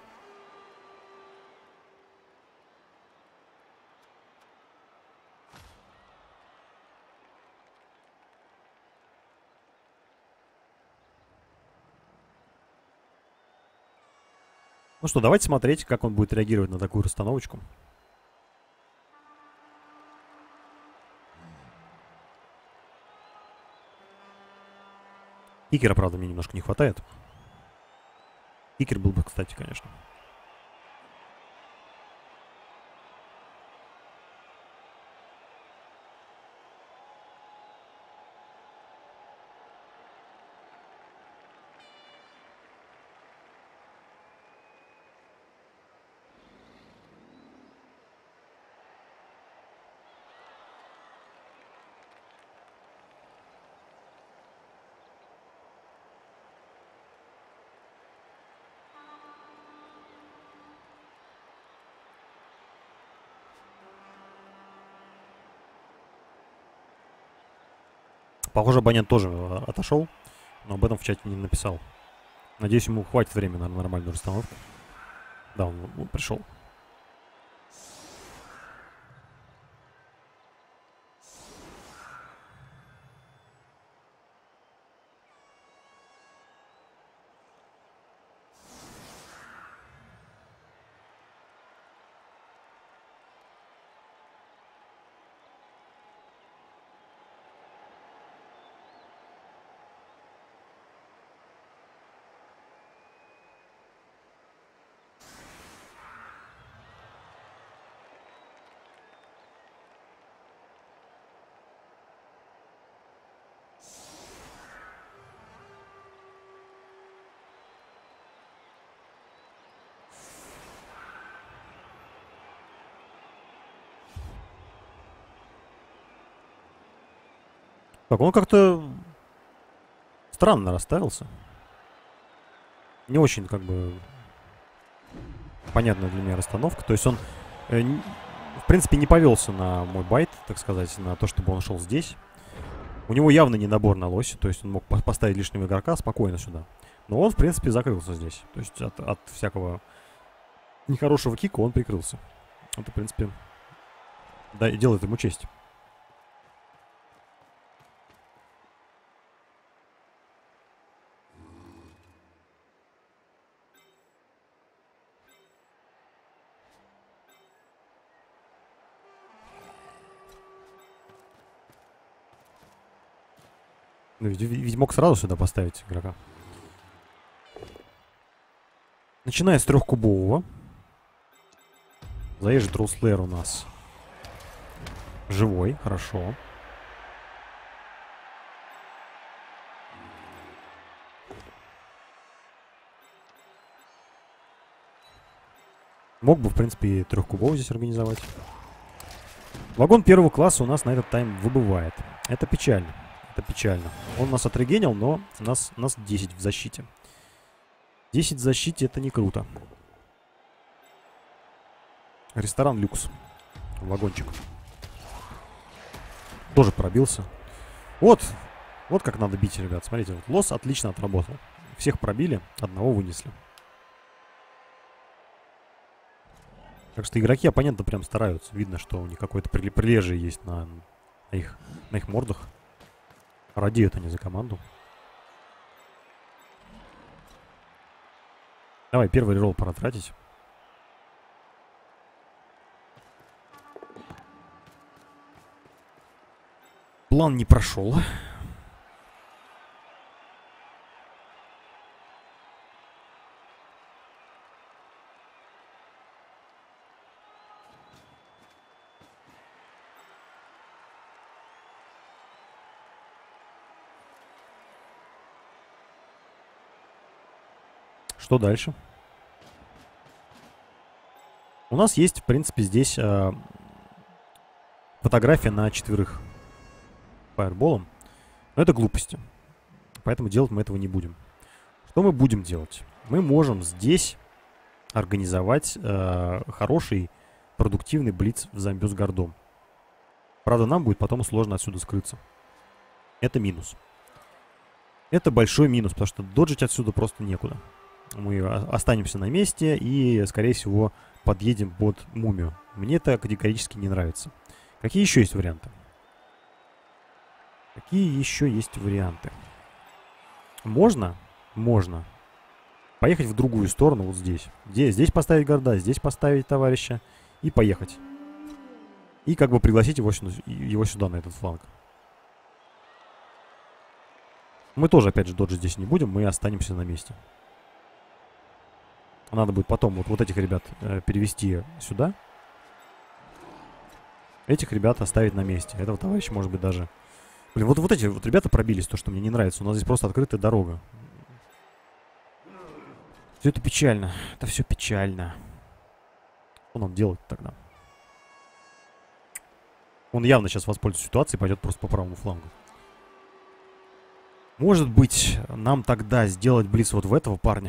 Ну что, давайте смотреть, как он будет реагировать на такую расстановочку. Кикера, правда, мне немножко не хватает. Кикер был бы, кстати, конечно. Похоже, абонент тоже отошел, но об этом в чате не написал. Надеюсь, ему хватит времени на нормальную расстановку. Да, он, он пришел. Так, он как-то странно расставился. Не очень, как бы, понятная для меня расстановка. То есть он, э, не, в принципе, не повелся на мой байт, так сказать, на то, чтобы он шел здесь. У него явно не набор на лосе, то есть он мог поставить лишнего игрока спокойно сюда. Но он, в принципе, закрылся здесь. То есть от, от всякого нехорошего кика он прикрылся. Это, в принципе, да, делает ему честь. Ну, ведь, ведь мог сразу сюда поставить игрока. Начиная с трехкубового. Заезжает Роуслеер у нас. Живой, хорошо. Мог бы, в принципе, и трехкубовый здесь организовать. Вагон первого класса у нас на этот тайм выбывает. Это печально. Это печально. Он нас отрегенил, но у нас, у нас десять в защите. десять в защите — это не круто. Ресторан люкс. Вагончик. Тоже пробился. Вот. Вот как надо бить, ребят. Смотрите, вот лос отлично отработал. Всех пробили, одного вынесли. Так что игроки оппонента прям стараются. Видно, что у них какое-то прилежие есть на, на, их, на их мордах. Радеют они за команду. Давай, первый реролл пора тратить. План не прошел. Что дальше? У нас есть, в принципе, здесь э, фотография на четверых фаерболом. Но это глупости. Поэтому делать мы этого не будем. Что мы будем делать? Мы можем здесь организовать э, хороший, продуктивный блиц в зомби с гардом. Правда, нам будет потом сложно отсюда скрыться. Это минус. Это большой минус, потому что доджить отсюда просто некуда. Мы останемся на месте и, скорее всего, подъедем под мумию. Мне это категорически не нравится. Какие еще есть варианты? Какие еще есть варианты? Можно? Можно. Поехать в другую сторону, вот здесь. Здесь, здесь поставить гарда, здесь поставить товарища. И поехать. И как бы пригласить его, его сюда, на этот фланг. Мы тоже, опять же, доджить здесь не будем. Мы останемся на месте. Надо будет потом вот, вот этих ребят э, перевести сюда. Этих ребят оставить на месте. Этого товарища, может быть, даже... Блин, вот, вот эти вот ребята пробились, то, что мне не нравится. У нас здесь просто открытая дорога. Все это печально. Это все печально. Что нам делать тогда? Он явно сейчас воспользуется ситуацией и пойдет просто по правому флангу. Может быть, нам тогда сделать блиц вот в этого парня.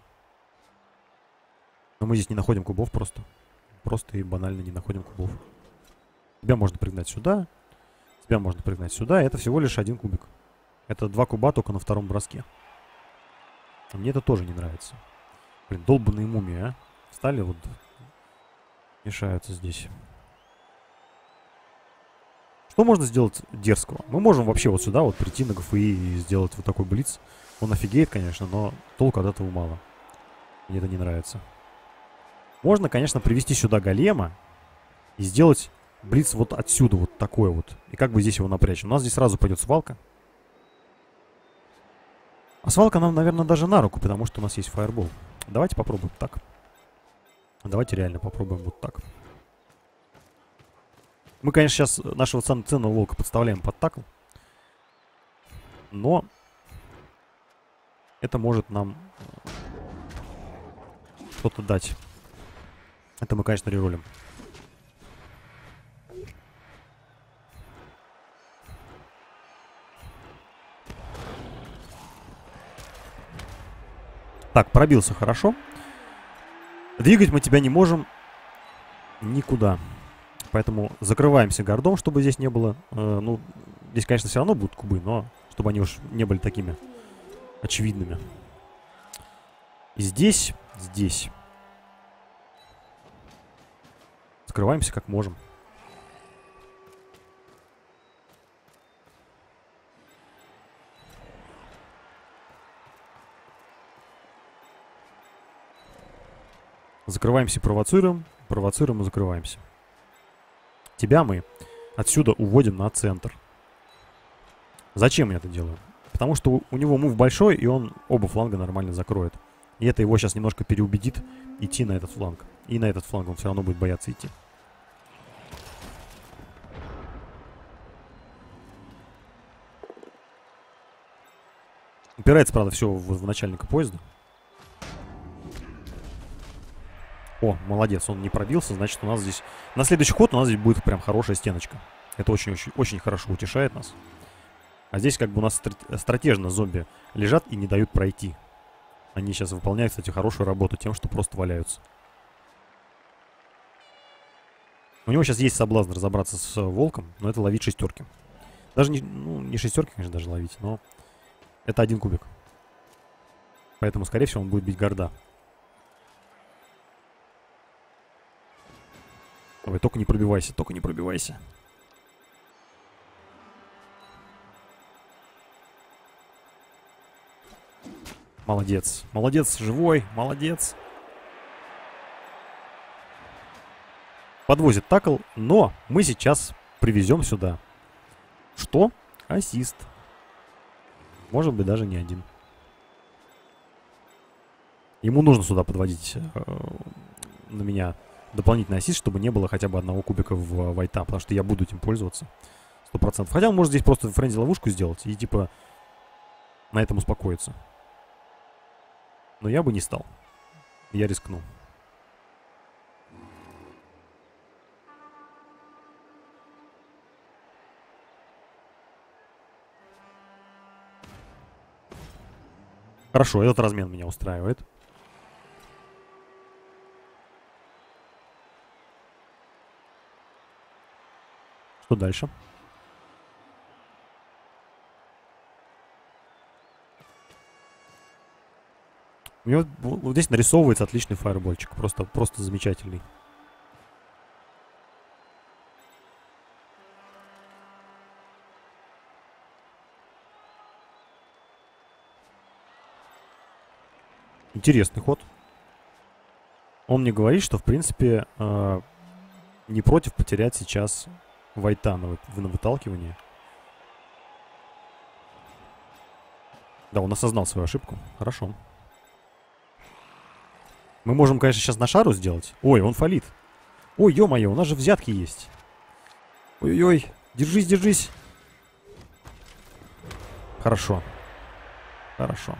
Но мы здесь не находим кубов просто. Просто и банально не находим кубов. Тебя можно пригнать сюда. Тебя можно пригнать сюда. Это всего лишь один кубик. Это два куба только на втором броске. А мне это тоже не нравится. Блин, долбаные мумии, а. Встали вот. Мешаются здесь. Что можно сделать дерзкого? Мы можем вообще вот сюда вот прийти на ГФИ и сделать вот такой блиц. Он офигеет, конечно, но толку от этого мало. Мне это не нравится. Можно, конечно, привести сюда голема и сделать блиц вот отсюда, вот такой вот. И как бы здесь его напрячь. У нас здесь сразу пойдет свалка. А свалка нам, наверное, даже на руку, потому что у нас есть фаербол. Давайте попробуем так. Давайте реально попробуем вот так. Мы, конечно, сейчас нашего самого ценного волка подставляем под такл. Но это может нам что-то дать. Это мы, конечно, реролим. Так, пробился хорошо. Двигать мы тебя не можем никуда. Поэтому закрываемся гордом, чтобы здесь не было. Э, ну, здесь, конечно, все равно будут кубы, но чтобы они уж не были такими очевидными. И здесь, здесь. Закрываемся как можем. Закрываемся и провоцируем. Провоцируем и закрываемся. Тебя мы отсюда уводим на центр. Зачем я это делаю? Потому что у, у него мув большой, и он оба фланга нормально закроет. И это его сейчас немножко переубедит идти на этот фланг. И на этот фланг он все равно будет бояться идти. Упирается, правда, все в, в начальника поезда. О, молодец, он не пробился, значит, у нас здесь... На следующий ход у нас здесь будет прям хорошая стеночка. Это очень-очень хорошо утешает нас. А здесь как бы у нас страт... стратежно зомби лежат и не дают пройти. Они сейчас выполняют, кстати, хорошую работу тем, что просто валяются. У него сейчас есть соблазн разобраться с волком, но это ловить шестерки. Даже не, ну, не шестерки, конечно, даже ловить, но это один кубик. Поэтому, скорее всего, он будет бить горда. Давай, только не пробивайся, только не пробивайся. Молодец, молодец, живой, молодец. Подвозит такл, но мы сейчас привезем сюда. Что? Ассист. Может быть, даже не один. Ему нужно сюда подводить э, на меня дополнительный ассист, чтобы не было хотя бы одного кубика в вайта, потому что я буду этим пользоваться. Сто процентов. Хотя он может здесь просто френзи ловушку сделать и типа на этом успокоиться. Но я бы не стал. Я рискну. Хорошо, этот размен меня устраивает. Что дальше? У него вот здесь нарисовывается отличный фаербольчик. Просто, просто замечательный. Интересный ход. Он мне говорит, что, в принципе, э, не против потерять сейчас вайта на, на выталкивании. Да, он осознал свою ошибку. Хорошо. Мы можем, конечно, сейчас на шару сделать. Ой, он фалит. Ой, ё-моё, у нас же взятки есть. Ой-ой-ой, держись, держись. Хорошо. Хорошо.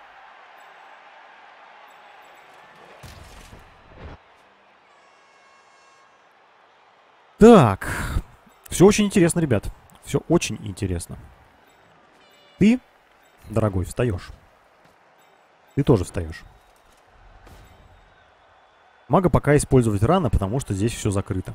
Так. Все очень интересно, ребят. Все очень интересно. Ты, дорогой, встаешь. Ты тоже встаешь. Мага пока использовать рано, потому что здесь все закрыто.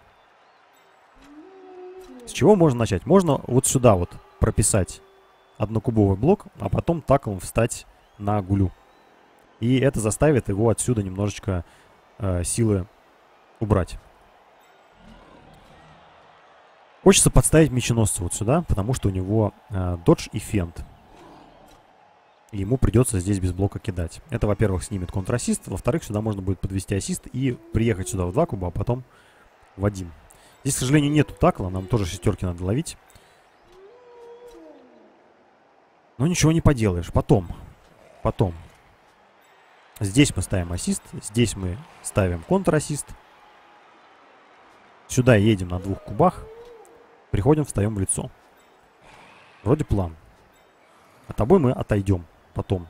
С чего можно начать? Можно вот сюда вот прописать однокубовый блок, а потом таклом встать на гулю. И это заставит его отсюда немножечко э, силы убрать. Хочется подставить меченосца вот сюда, потому что у него э, додж и фент. И ему придется здесь без блока кидать. Это, во-первых, снимет контр-ассист. Во-вторых, сюда можно будет подвести ассист и приехать сюда в два куба, а потом в один. Здесь, к сожалению, нету такла. Нам тоже шестерки надо ловить. Но ничего не поделаешь. Потом. Потом. Здесь мы ставим ассист. Здесь мы ставим контр-ассист. Сюда едем на двух кубах. Приходим, встаем в лицо. Вроде план. А тобой мы отойдем потом.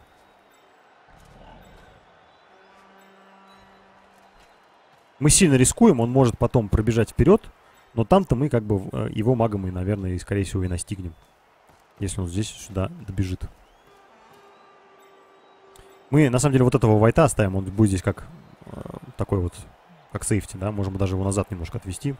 Мы сильно рискуем, он может потом пробежать вперед, но там-то мы как бы его магом и, наверное, и, скорее всего, и настигнем. Если он здесь сюда добежит. Мы, на самом деле, вот этого вайта оставим, он будет здесь как э, такой вот, как сейфти, да, можем даже его назад немножко отвести.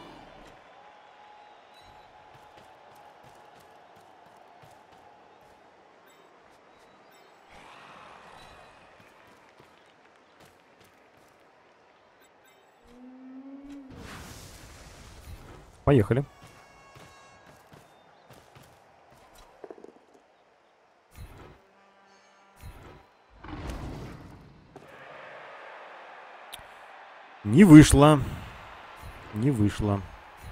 Поехали. Не вышло. Не вышло.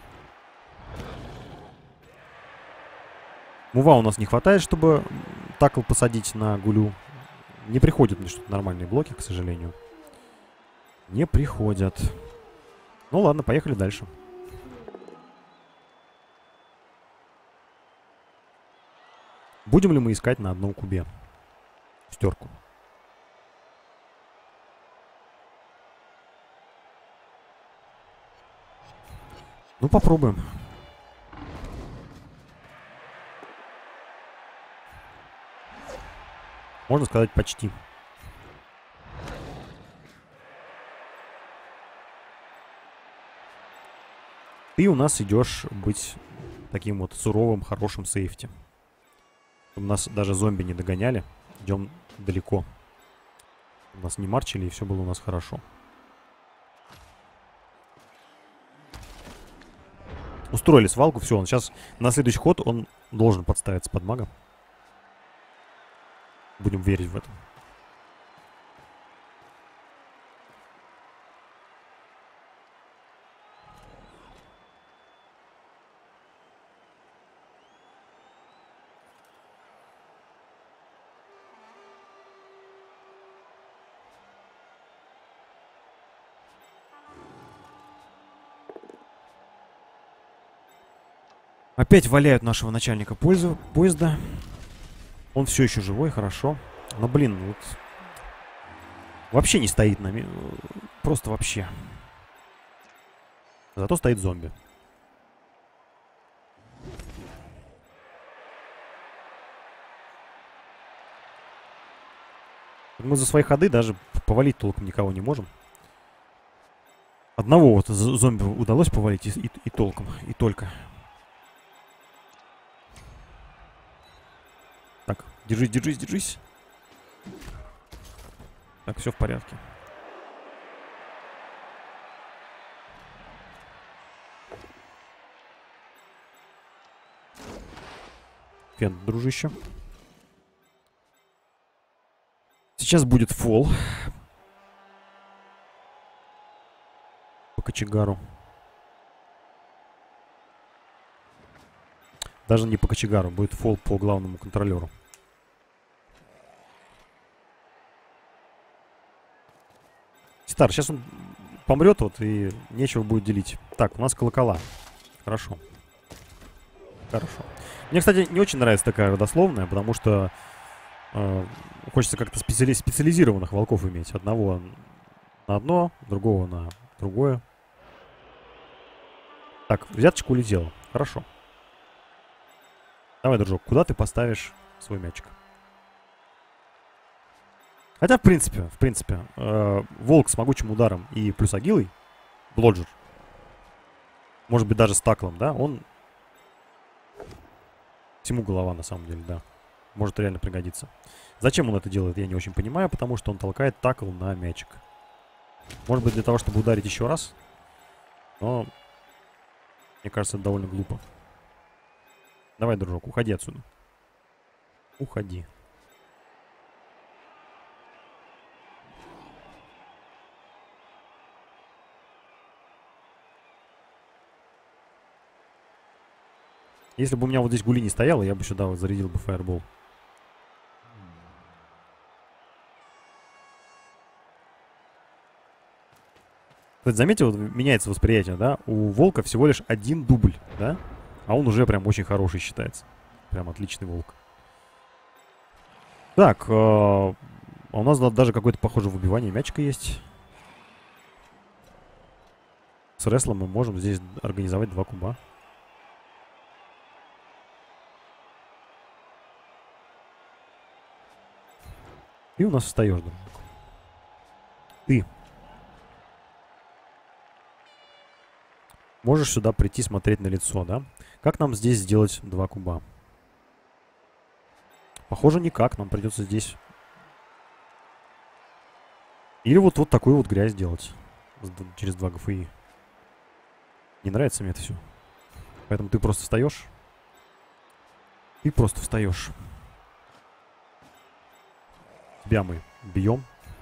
Мува у нас не хватает, чтобы такл посадить на гулю. Не приходят мне что-то нормальные блоки, к сожалению. Не приходят. Ну ладно, поехали дальше. Будем ли мы искать на одном кубе шестерку? Ну, попробуем. Можно сказать, почти. Ты у нас идешь быть таким вот суровым, хорошим сейфти. Чтобы нас даже зомби не догоняли. Идем далеко. Нас не марчили, и все было у нас хорошо. Устроили свалку, все, он сейчас на следующий ход он должен подставиться под мага. Будем верить в это. Опять валяют нашего начальника поезда. Он все еще живой, хорошо. Но, блин, вот... Вообще не стоит на... Просто вообще. Зато стоит зомби. Мы за свои ходы даже повалить толком никого не можем. Одного вот зомби удалось повалить и, и, и толком, и только. Так, держись, держись, держись. Так, все в порядке. Фен, дружище. Сейчас будет фол. По кочегару. Даже не по кочегару, будет фол по главному контролеру. Нефтар, сейчас он помрет вот и нечего будет делить. Так, у нас колокола. Хорошо. Хорошо. Мне, кстати, не очень нравится такая родословная, потому что э, хочется как-то специали специализированных волков иметь. Одного на одно, другого на другое. Так, взяточка улетела. Хорошо. Давай, дружок, куда ты поставишь свой мячик? Хотя, в принципе, в принципе, э, волк с могучим ударом и плюс агилой, блоджер, может быть, даже с таклом, да, он всему голова, на самом деле, да. Может реально пригодиться. Зачем он это делает, я не очень понимаю, потому что он толкает такл на мячик. Может быть, для того, чтобы ударить еще раз, но мне кажется, это довольно глупо. Давай, дружок, уходи отсюда. Уходи. Если бы у меня вот здесь гули не стояло, я бы сюда вот зарядил бы фаербол. Кстати, заметьте, вот меняется восприятие, да? У волка всего лишь один дубль, да? А он уже прям очень хороший считается. Прям отличный волк. Так, э, а у нас даже какое-то, похоже, выбивание мячика есть. С рестлом мы можем здесь организовать два куба. Ты у нас встаешь, друг. Ты. Можешь сюда прийти смотреть на лицо, да? Как нам здесь сделать два куба? Похоже, никак. Нам придется здесь... Или вот, вот такую вот грязь делать. Через два ГФИ. Не нравится мне это все. Поэтому ты просто встаешь. Ты просто встаешь. Тебя мы бьем.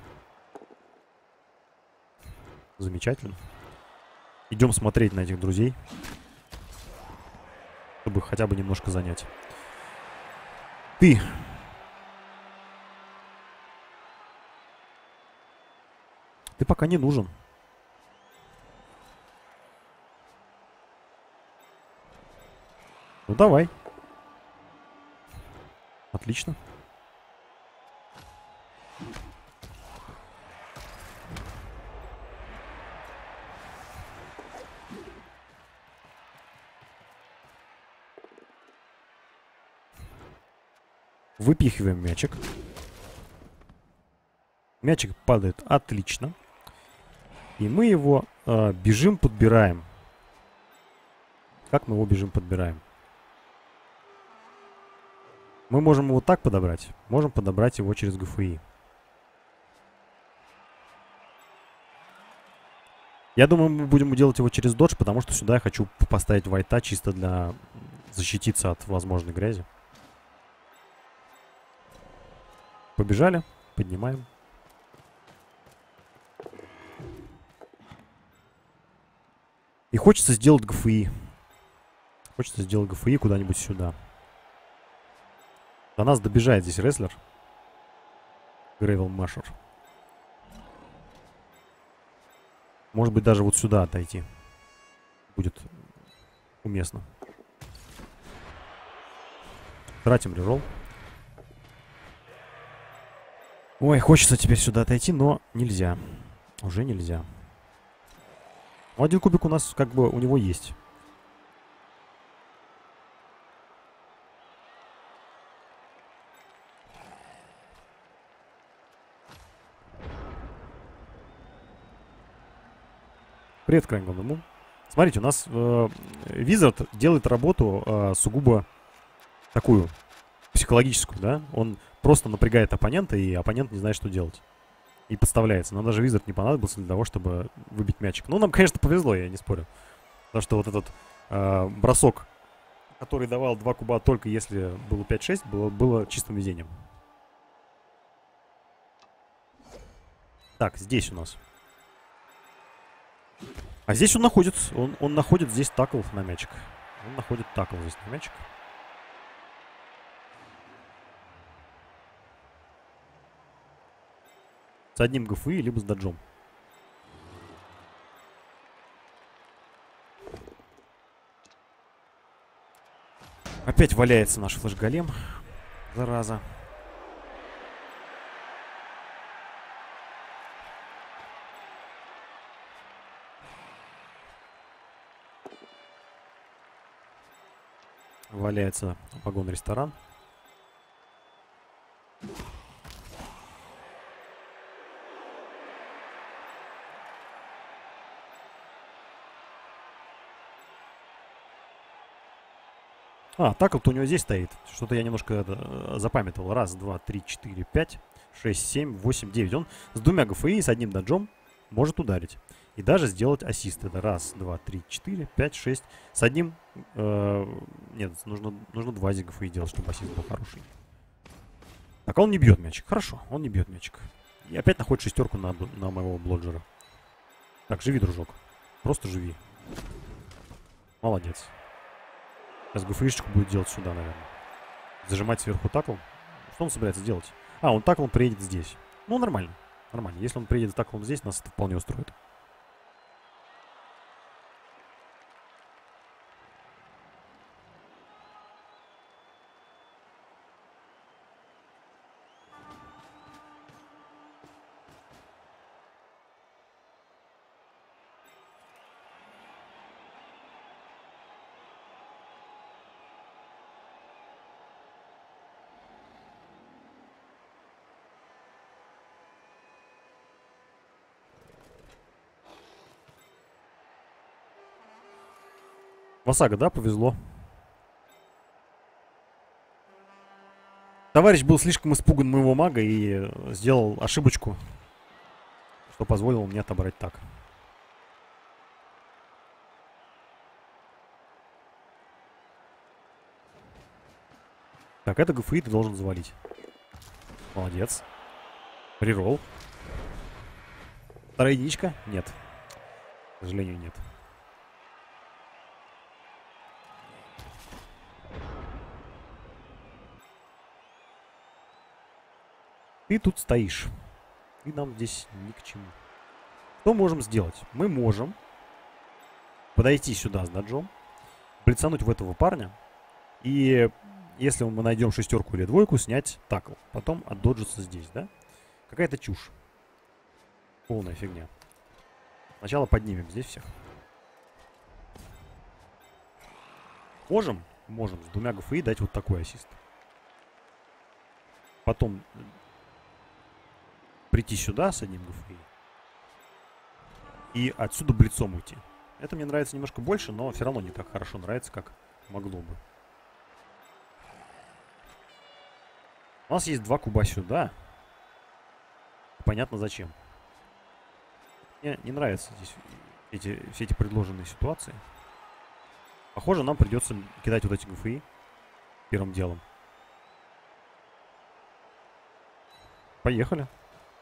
Замечательно. Идем смотреть на этих друзей. Чтобы хотя бы немножко занять. Ты. Ты пока не нужен. Ну давай. Отлично. Выпихиваем мячик. Мячик падает отлично. И мы его э, бежим, подбираем. Как мы его бежим, подбираем? Мы можем его так подобрать. Можем подобрать его через ГФИ. Я думаю, мы будем делать его через додж, потому что сюда я хочу поставить вайта чисто для защититься от возможной грязи. Побежали. Поднимаем. И хочется сделать ГФИ. Хочется сделать ГФИ куда-нибудь сюда. До нас добежает здесь рестлер. Грейвел Машер. Может быть, даже вот сюда отойти. Будет уместно. Тратим реролл. Ой, хочется теперь сюда отойти, но нельзя. Уже нельзя. Ну, один кубик у нас как бы у него есть. Привет, Крайнгоному. Смотрите, у нас э, Wizard делает работу э, сугубо такую, психологическую, да? Он просто напрягает оппонента, и оппонент не знает, что делать. И подставляется. Нам даже Wizard не понадобился для того, чтобы выбить мячик. Ну, нам, конечно, повезло, я не спорю. Потому что вот этот э, бросок, который давал два куба только если было пять шесть, было, было чистым везением. Так, здесь у нас. А здесь он находит, он, он находит здесь такл на мячик. Он находит такл здесь на мячик. С одним ГФИ, либо с доджом. Опять валяется наш флеш-голем. Зараза. Валяется вагон-ресторан. А, такл-то у него здесь стоит. Что-то я немножко это, запамятовал. Раз, два, три, четыре, пять, шесть, семь, восемь, девять. Он с двумя ГФИ и с одним даджом может ударить. И даже сделать ассист. Это раз, два, три, четыре, пять, шесть. С одним... Э, нет, нужно, нужно два ГФИ делать, чтобы ассист был хороший. Так, а он не бьет мячик. Хорошо, он не бьет мячик. И опять находит шестерку на, на моего блоджера. Так, живи, дружок. Просто живи. Молодец. Сейчас ГФИшечку будет делать сюда, наверное. Зажимать сверху такл. Что он собирается делать? А, он таклом приедет здесь. Ну, нормально. Нормально. Если он приедет таклом здесь, нас это вполне устроит. Васага, да, повезло. Товарищ был слишком испуган моего мага и сделал ошибочку, что позволило мне отобрать так. Так, это ГФИ ты должен завалить. Молодец. Реролл. Вторая единичка? Нет. К сожалению, нет. Ты тут стоишь. И нам здесь ни к чему. Что можем сделать? Мы можем подойти сюда с даджом, блицануть в этого парня. И если мы найдем шестерку или двойку, снять такл. Потом отдоджиться здесь, да? Какая-то чушь. Полная фигня. Сначала поднимем здесь всех. Можем? Можем с двумя ГФИ дать вот такой ассист. Потом... прийти сюда с одним ГФИ и отсюда блицом уйти. Это мне нравится немножко больше, но все равно не так хорошо нравится, как могло бы. У нас есть два куба сюда. Понятно зачем. Мне не нравятся здесь эти, все эти предложенные ситуации. Похоже, нам придется кидать вот эти ГФИ первым делом. Поехали.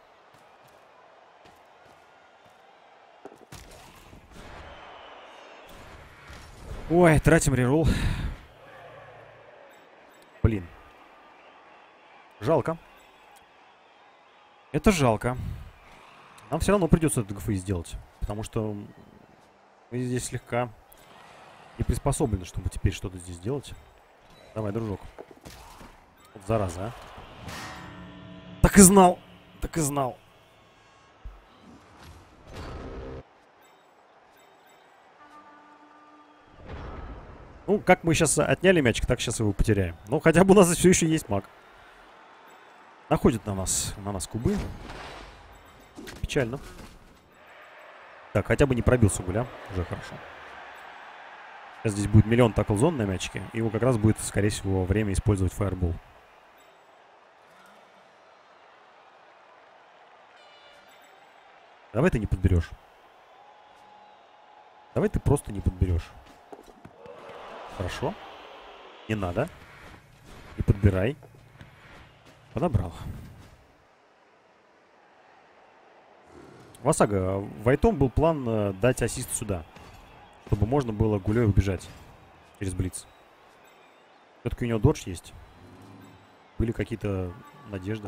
Ой, тратим реролл. Блин. Жалко. Это жалко. Нам все равно придется этот ГФИ сделать. Потому что мы здесь слегка не приспособлены, чтобы теперь что-то здесь делать. Давай, дружок. Вот зараза, а. Так и знал. Так и знал. Ну, как мы сейчас отняли мячик, так сейчас его потеряем. Ну, хотя бы у нас все еще есть маг. Находит на нас, на нас кубы. Печально. Так, хотя бы не пробил Сугуля. Уже хорошо. Сейчас здесь будет миллион такл-зон на мячике. И его как раз будет, скорее всего, время использовать фаербол. Давай ты не подберешь. Давай ты просто не подберешь. Хорошо. Не надо. Не подбирай. Подобрал. Васага, Вайтом был план э, дать ассист сюда. Чтобы можно было гулей убежать. Через блиц. Все-таки у него додж есть. Были какие-то надежды.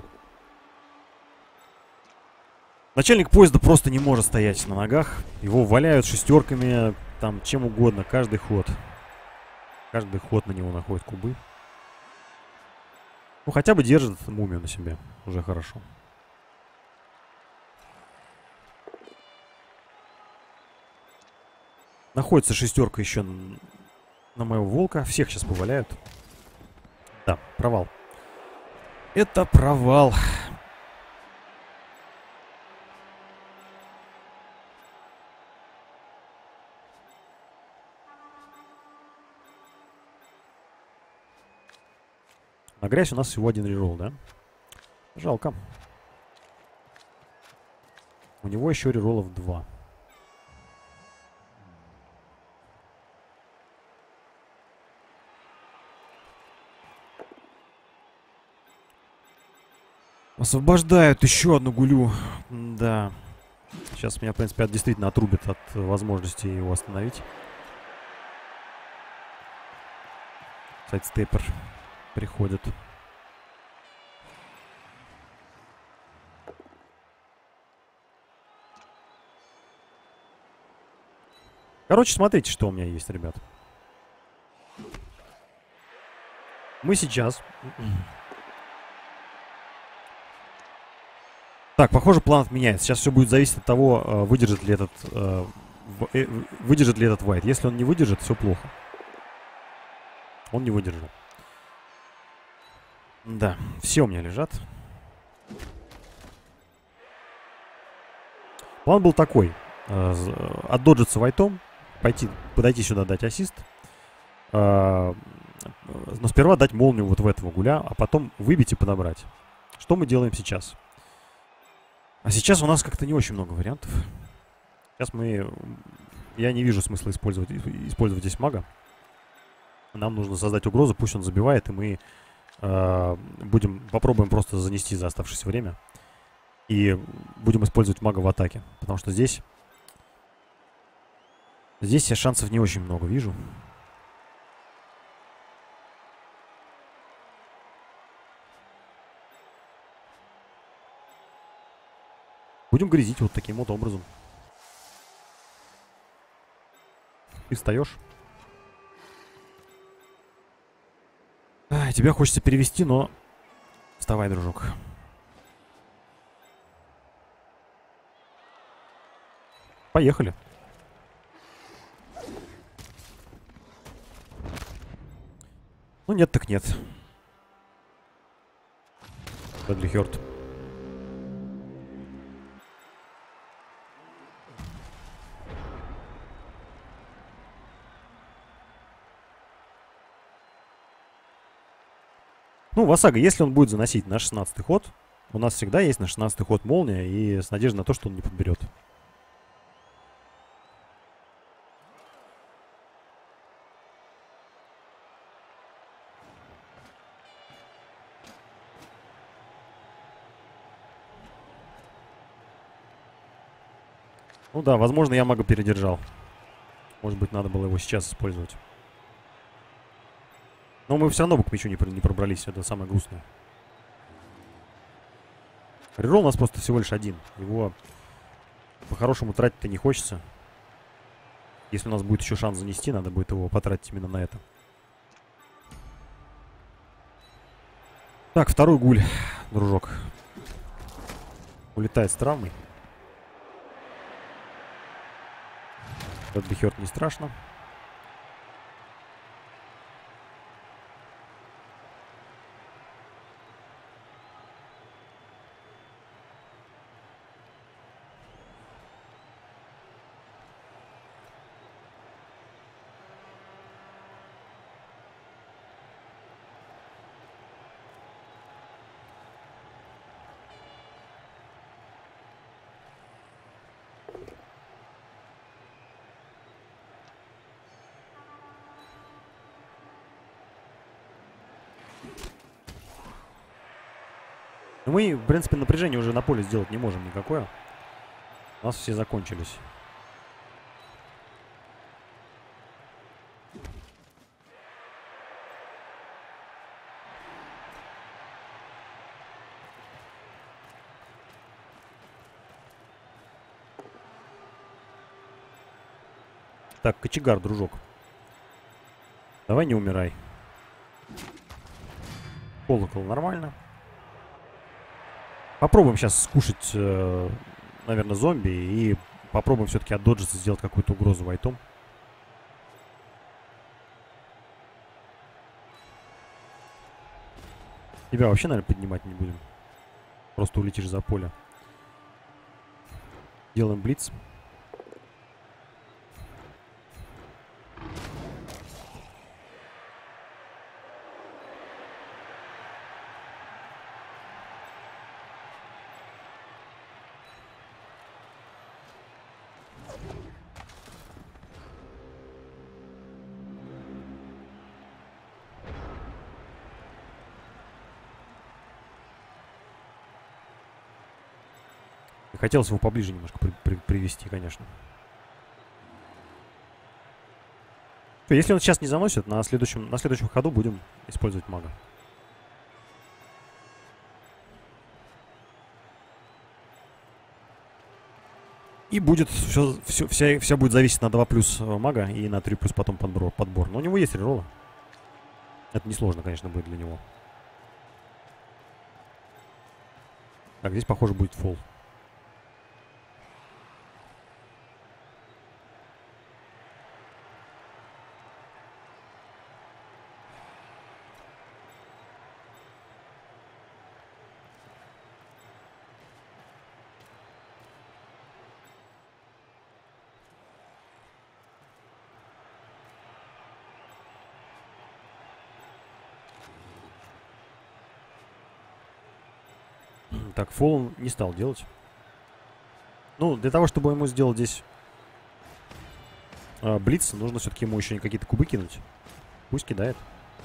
Начальник поезда просто не может стоять на ногах. Его валяют шестерками, там, чем угодно, каждый ход. Каждый ход на него находит кубы. Ну, хотя бы держит мумию на себе. Уже хорошо. Находится шестерка еще на моего волка. Всех сейчас поваляют. Да, провал. Это провал. На грязь у нас всего один реролл, да? Жалко. У него еще рероллов два. Освобождают еще одну гулю. Да. Сейчас меня, в принципе, действительно отрубят от возможности его остановить. Сайдстеппер приходит. Короче, смотрите, что у меня есть, ребят. Мы сейчас... Так, похоже, план отменяется. Сейчас все будет зависеть от того, выдержит ли этот... Выдержит ли этот вайт. Если он не выдержит, все плохо. Он не выдержал. Да, все у меня лежат. План был такой. Отдоджиться вайтом. Пойти, подойти сюда, дать ассист. Но сперва дать молнию вот в этого гуля, а потом выбить и подобрать. Что мы делаем сейчас? А сейчас у нас как-то не очень много вариантов. Сейчас мы... Я не вижу смысла использовать, использовать здесь мага. Нам нужно создать угрозу, пусть он забивает, и мы э, будем, попробуем просто занести за оставшееся время. И будем использовать мага в атаке. Потому что здесь... Здесь я шансов не очень много вижу. Будем грязить вот таким вот образом. Ты встаешь. А, тебя хочется перевести, но... Вставай, дружок. Поехали. Ну нет, так нет. Брэдли Хёрд. Ну, Васага, если он будет заносить на шестнадцатый ход, у нас всегда есть на шестнадцатый ход молния и с надеждой на то, что он не подберет. Ну да, возможно, я мага передержал. Может быть, надо было его сейчас использовать. Но мы все равно бы к мячу не, не пробрались. Это самое грустное. Реролл у нас просто всего лишь один. Его по-хорошему тратить-то не хочется. Если у нас будет еще шанс занести, надо будет его потратить именно на это. Так, второй гуль, дружок. Улетает с травмой. Брэдли Хёрд не страшно. Мы, в принципе, напряжение уже на поле сделать не можем никакое. У нас все закончились. Так, кочегар, дружок. Давай не умирай. Колокол нормально. Попробуем сейчас скушать, э, наверное, зомби. И попробуем все-таки отдоджиться, сделать какую-то угрозу вайтом. Тебя вообще, наверное, поднимать не будем. Просто улетишь за поле. Делаем блиц. Хотелось его поближе немножко при при привести, конечно. Если он сейчас не заносит, на следующем, на следующем ходу будем использовать мага. И будет все, все, вся, вся будет зависеть на два плюс мага и на три плюс потом подбор, подбор. Но у него есть реролы. Это несложно, конечно, будет для него. Так, здесь, похоже, будет фолл. Так, фолл он не стал делать. Ну, для того, чтобы ему сделать здесь э, блиц, нужно все-таки ему еще какие-то кубы кинуть. Пусть кидает.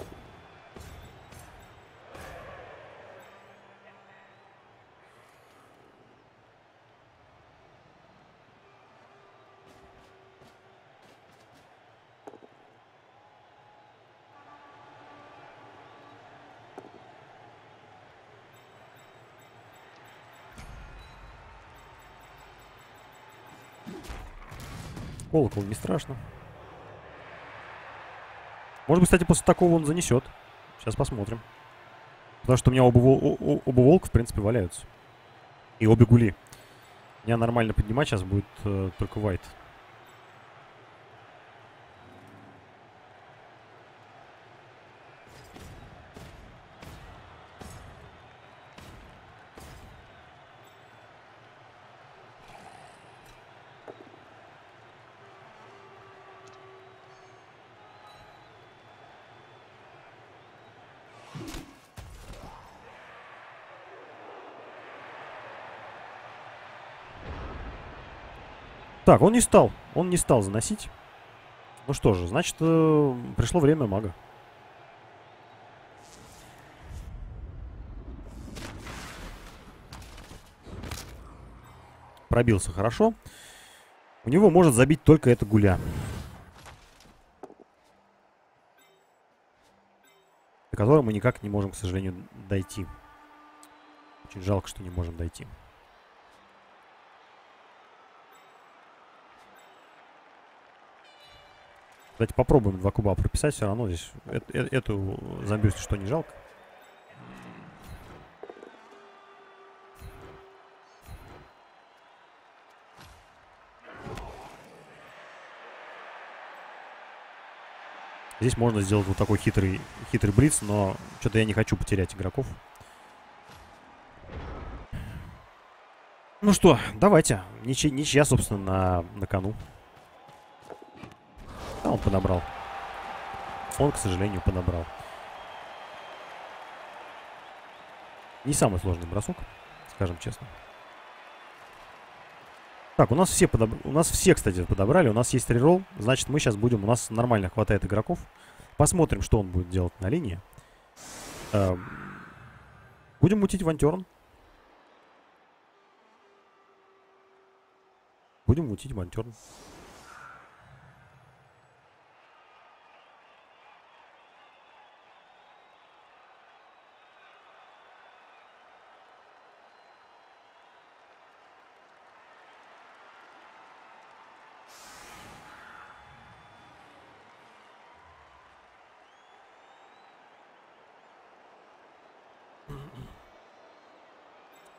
Колокол не страшно. Может быть, кстати, после такого он занесет. Сейчас посмотрим. Потому что у меня оба, оба волка, в принципе, валяются. И обе гули. Меня нормально поднимать сейчас будет э, только вайт. Так, он не стал. Он не стал заносить. Ну что же, значит, э, пришло время мага. Пробился хорошо. У него может забить только эта гуля. До которой мы никак не можем, к сожалению, дойти. Очень жалко, что не можем дойти. Давайте попробуем два куба прописать. Все равно здесь эту, эту зомби, если что, не жалко. Здесь можно сделать вот такой хитрый, хитрый блиц, но что-то я не хочу потерять игроков. Ну что, давайте. Ничья, ничья собственно, на, на кону. А он подобрал. Он, к сожалению, подобрал. Не самый сложный бросок, скажем честно. Так, у нас все подоб... у нас все, кстати, подобрали. У нас есть реролл. Значит, мы сейчас будем... У нас нормально хватает игроков. Посмотрим, что он будет делать на линии. Эм... Будем мутить вантерн. Будем мутить вантерн.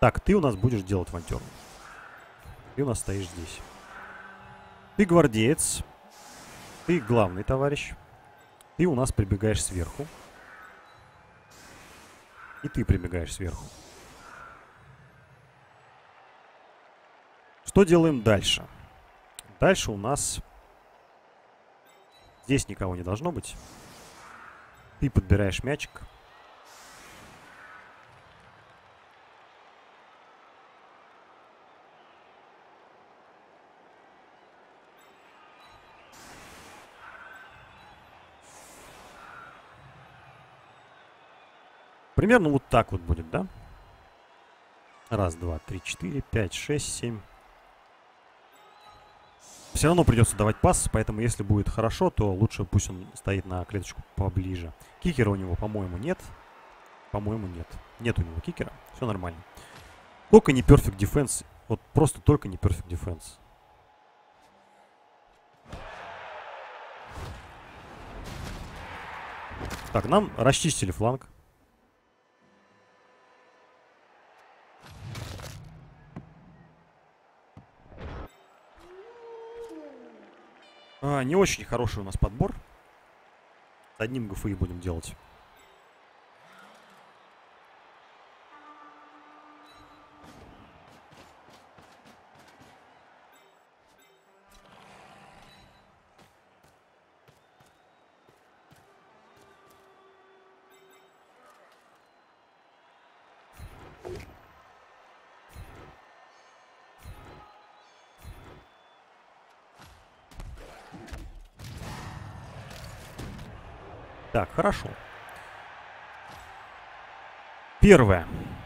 Так, ты у нас будешь делать авантюру. Ты у нас стоишь здесь. Ты гвардеец. Ты главный товарищ. Ты у нас прибегаешь сверху. И ты прибегаешь сверху. Что делаем дальше? Дальше у нас... Здесь никого не должно быть. Ты подбираешь мячик. Примерно вот так вот будет, да? Раз, два, три, четыре, пять, шесть, семь. Все равно придется давать пас, поэтому если будет хорошо, то лучше пусть он стоит на клеточку поближе. Кикера у него, по-моему, нет. По-моему, нет. Нет у него кикера. Все нормально. Только не perfect defense. Вот просто только не perfect defense. Так, нам расчистили фланг. А, не очень хороший у нас подбор. С одним ГФИ будем делать. Так, хорошо. Первое.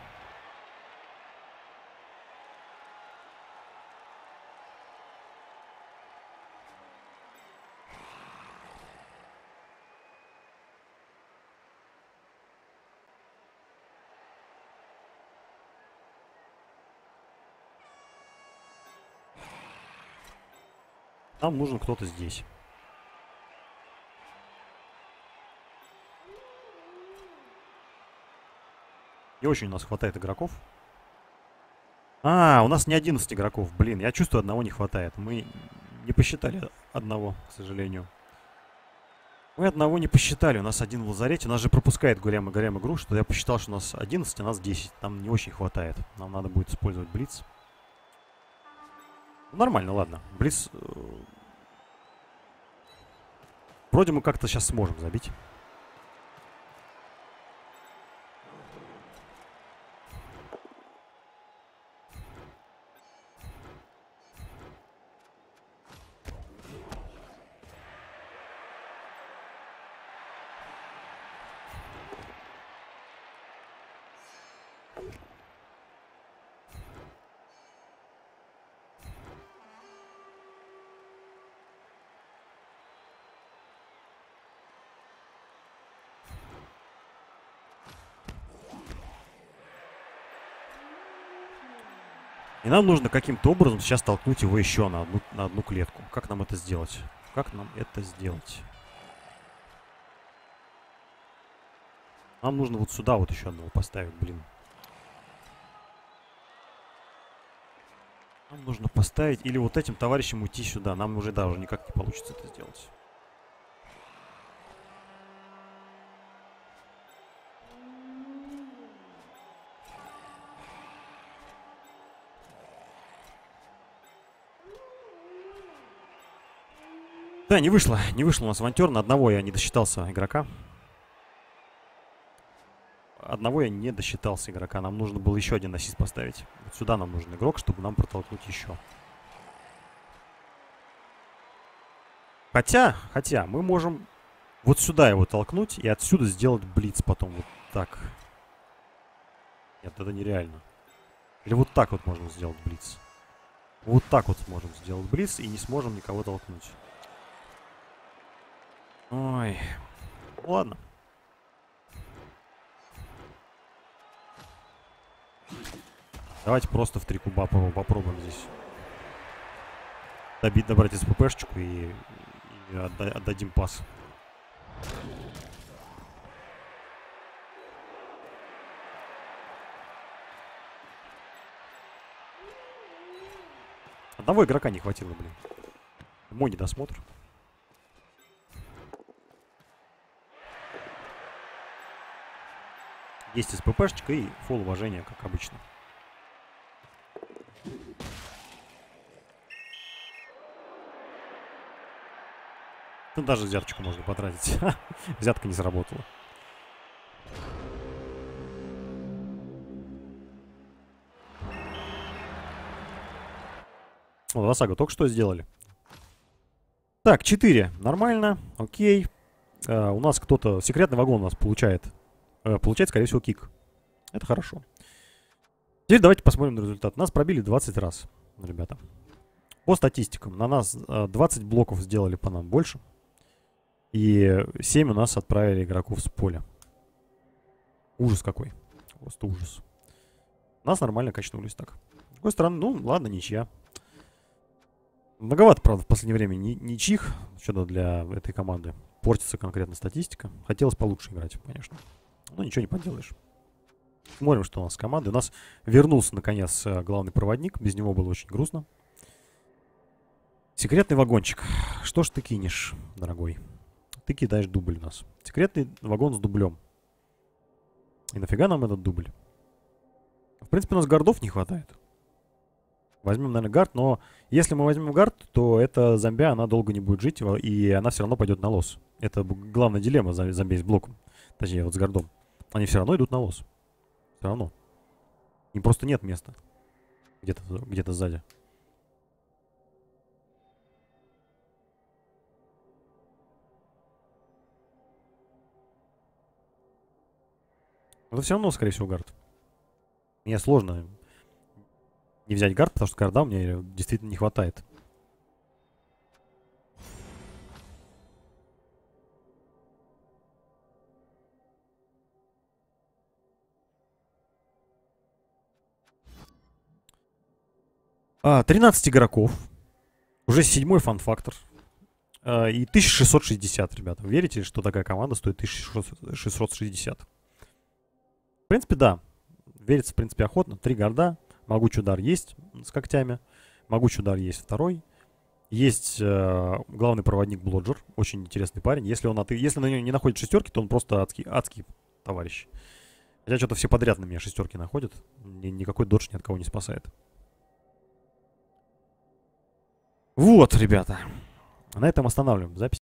Нам нужен кто-то здесь. Не очень у нас хватает игроков. А, у нас не одиннадцать игроков. Блин, я чувствую, одного не хватает. Мы не посчитали одного, к сожалению. Мы одного не посчитали. У нас один в лазарете. У нас же пропускает Гулям и Горям игру, что я посчитал, что у нас одиннадцать, а нас десять. Нам не очень хватает. Нам надо будет использовать Блиц. Ну, нормально, ладно. Блиц... Вроде мы как-то сейчас сможем забить. И нам нужно каким-то образом сейчас толкнуть его еще на одну, на одну клетку. Как нам это сделать? Как нам это сделать? Нам нужно вот сюда вот еще одного поставить, блин. Нам нужно поставить или вот этим товарищем уйти сюда. Нам уже даже никак не получится это сделать. Да, не вышло. Не вышло у нас авантюр. На одного я не досчитался игрока. Одного я не досчитался игрока. Нам нужно было еще один ассист поставить. Вот сюда нам нужен игрок, чтобы нам протолкнуть еще. Хотя, хотя, мы можем вот сюда его толкнуть и отсюда сделать блиц потом вот так. Нет, это нереально. Или вот так вот можно сделать блиц. Вот так вот сможем сделать блиц и не сможем никого толкнуть. Ой, ладно. Давайте просто в три куба попробуем здесь добить, добрать из ППшечку и, и отда отдадим пас. Одного игрока не хватило, блин. Мой недосмотр. Есть СППшечка и фол уважения, как обычно. Ну, даже взяточку можно потратить. Взятка не сработала. Вот, Васага только что сделали. Так, четыре. Нормально. Окей. А, у нас кто-то... Секретный вагон у нас получает. А, получает, скорее всего, кик. Это хорошо. Теперь давайте посмотрим на результат. Нас пробили двадцать раз, ребята. По статистикам. На нас а, двадцать блоков сделали по нам больше. И семь у нас отправили игроков с поля. Ужас какой. Просто ужас. Нас нормально качнулись так. С другой стороны, ну, ладно, ничья. Многовато, правда, в последнее время ни, ничьих, что-то для этой команды. Портится конкретно статистика. Хотелось получше играть, конечно. Но ничего не поделаешь. Смотрим, что у нас с командой. У нас вернулся, наконец, главный проводник. Без него было очень грустно. Секретный вагончик. Что ж ты кинешь, дорогой? Ты кидаешь дубль у нас. Секретный вагон с дублем. И нафига нам этот дубль? В принципе, у нас гардов не хватает. Возьмем, наверное, гард, но если мы возьмем гард, то эта зомби, она долго не будет жить, и она все равно пойдет на лос. Это главная дилемма зомби с блоком. Точнее, вот с гардом. Они все равно идут на лос. Все равно. Им просто нет места. Где-то где-то сзади. Это все равно, скорее всего, гард. Мне сложно не взять гард, потому что гарда у меня действительно не хватает. А, тринадцать игроков. Уже седьмой фан-фактор. А, и тысяча шестьсот шестьдесят, ребята. Вы верите, что такая команда стоит тысяча шестьсот шестьдесят? В принципе, да. Верится, в принципе, охотно. Три гарда. Могучий удар есть с когтями. Могучий удар есть второй. Есть э, главный проводник Блоджер. Очень интересный парень. Если он от... Если на него не находит шестерки, то он просто адский, адский товарищ. Хотя что-то все подряд на меня шестерки находят. Ни, никакой додж ни от кого не спасает. Вот, ребята. На этом останавливаем запись.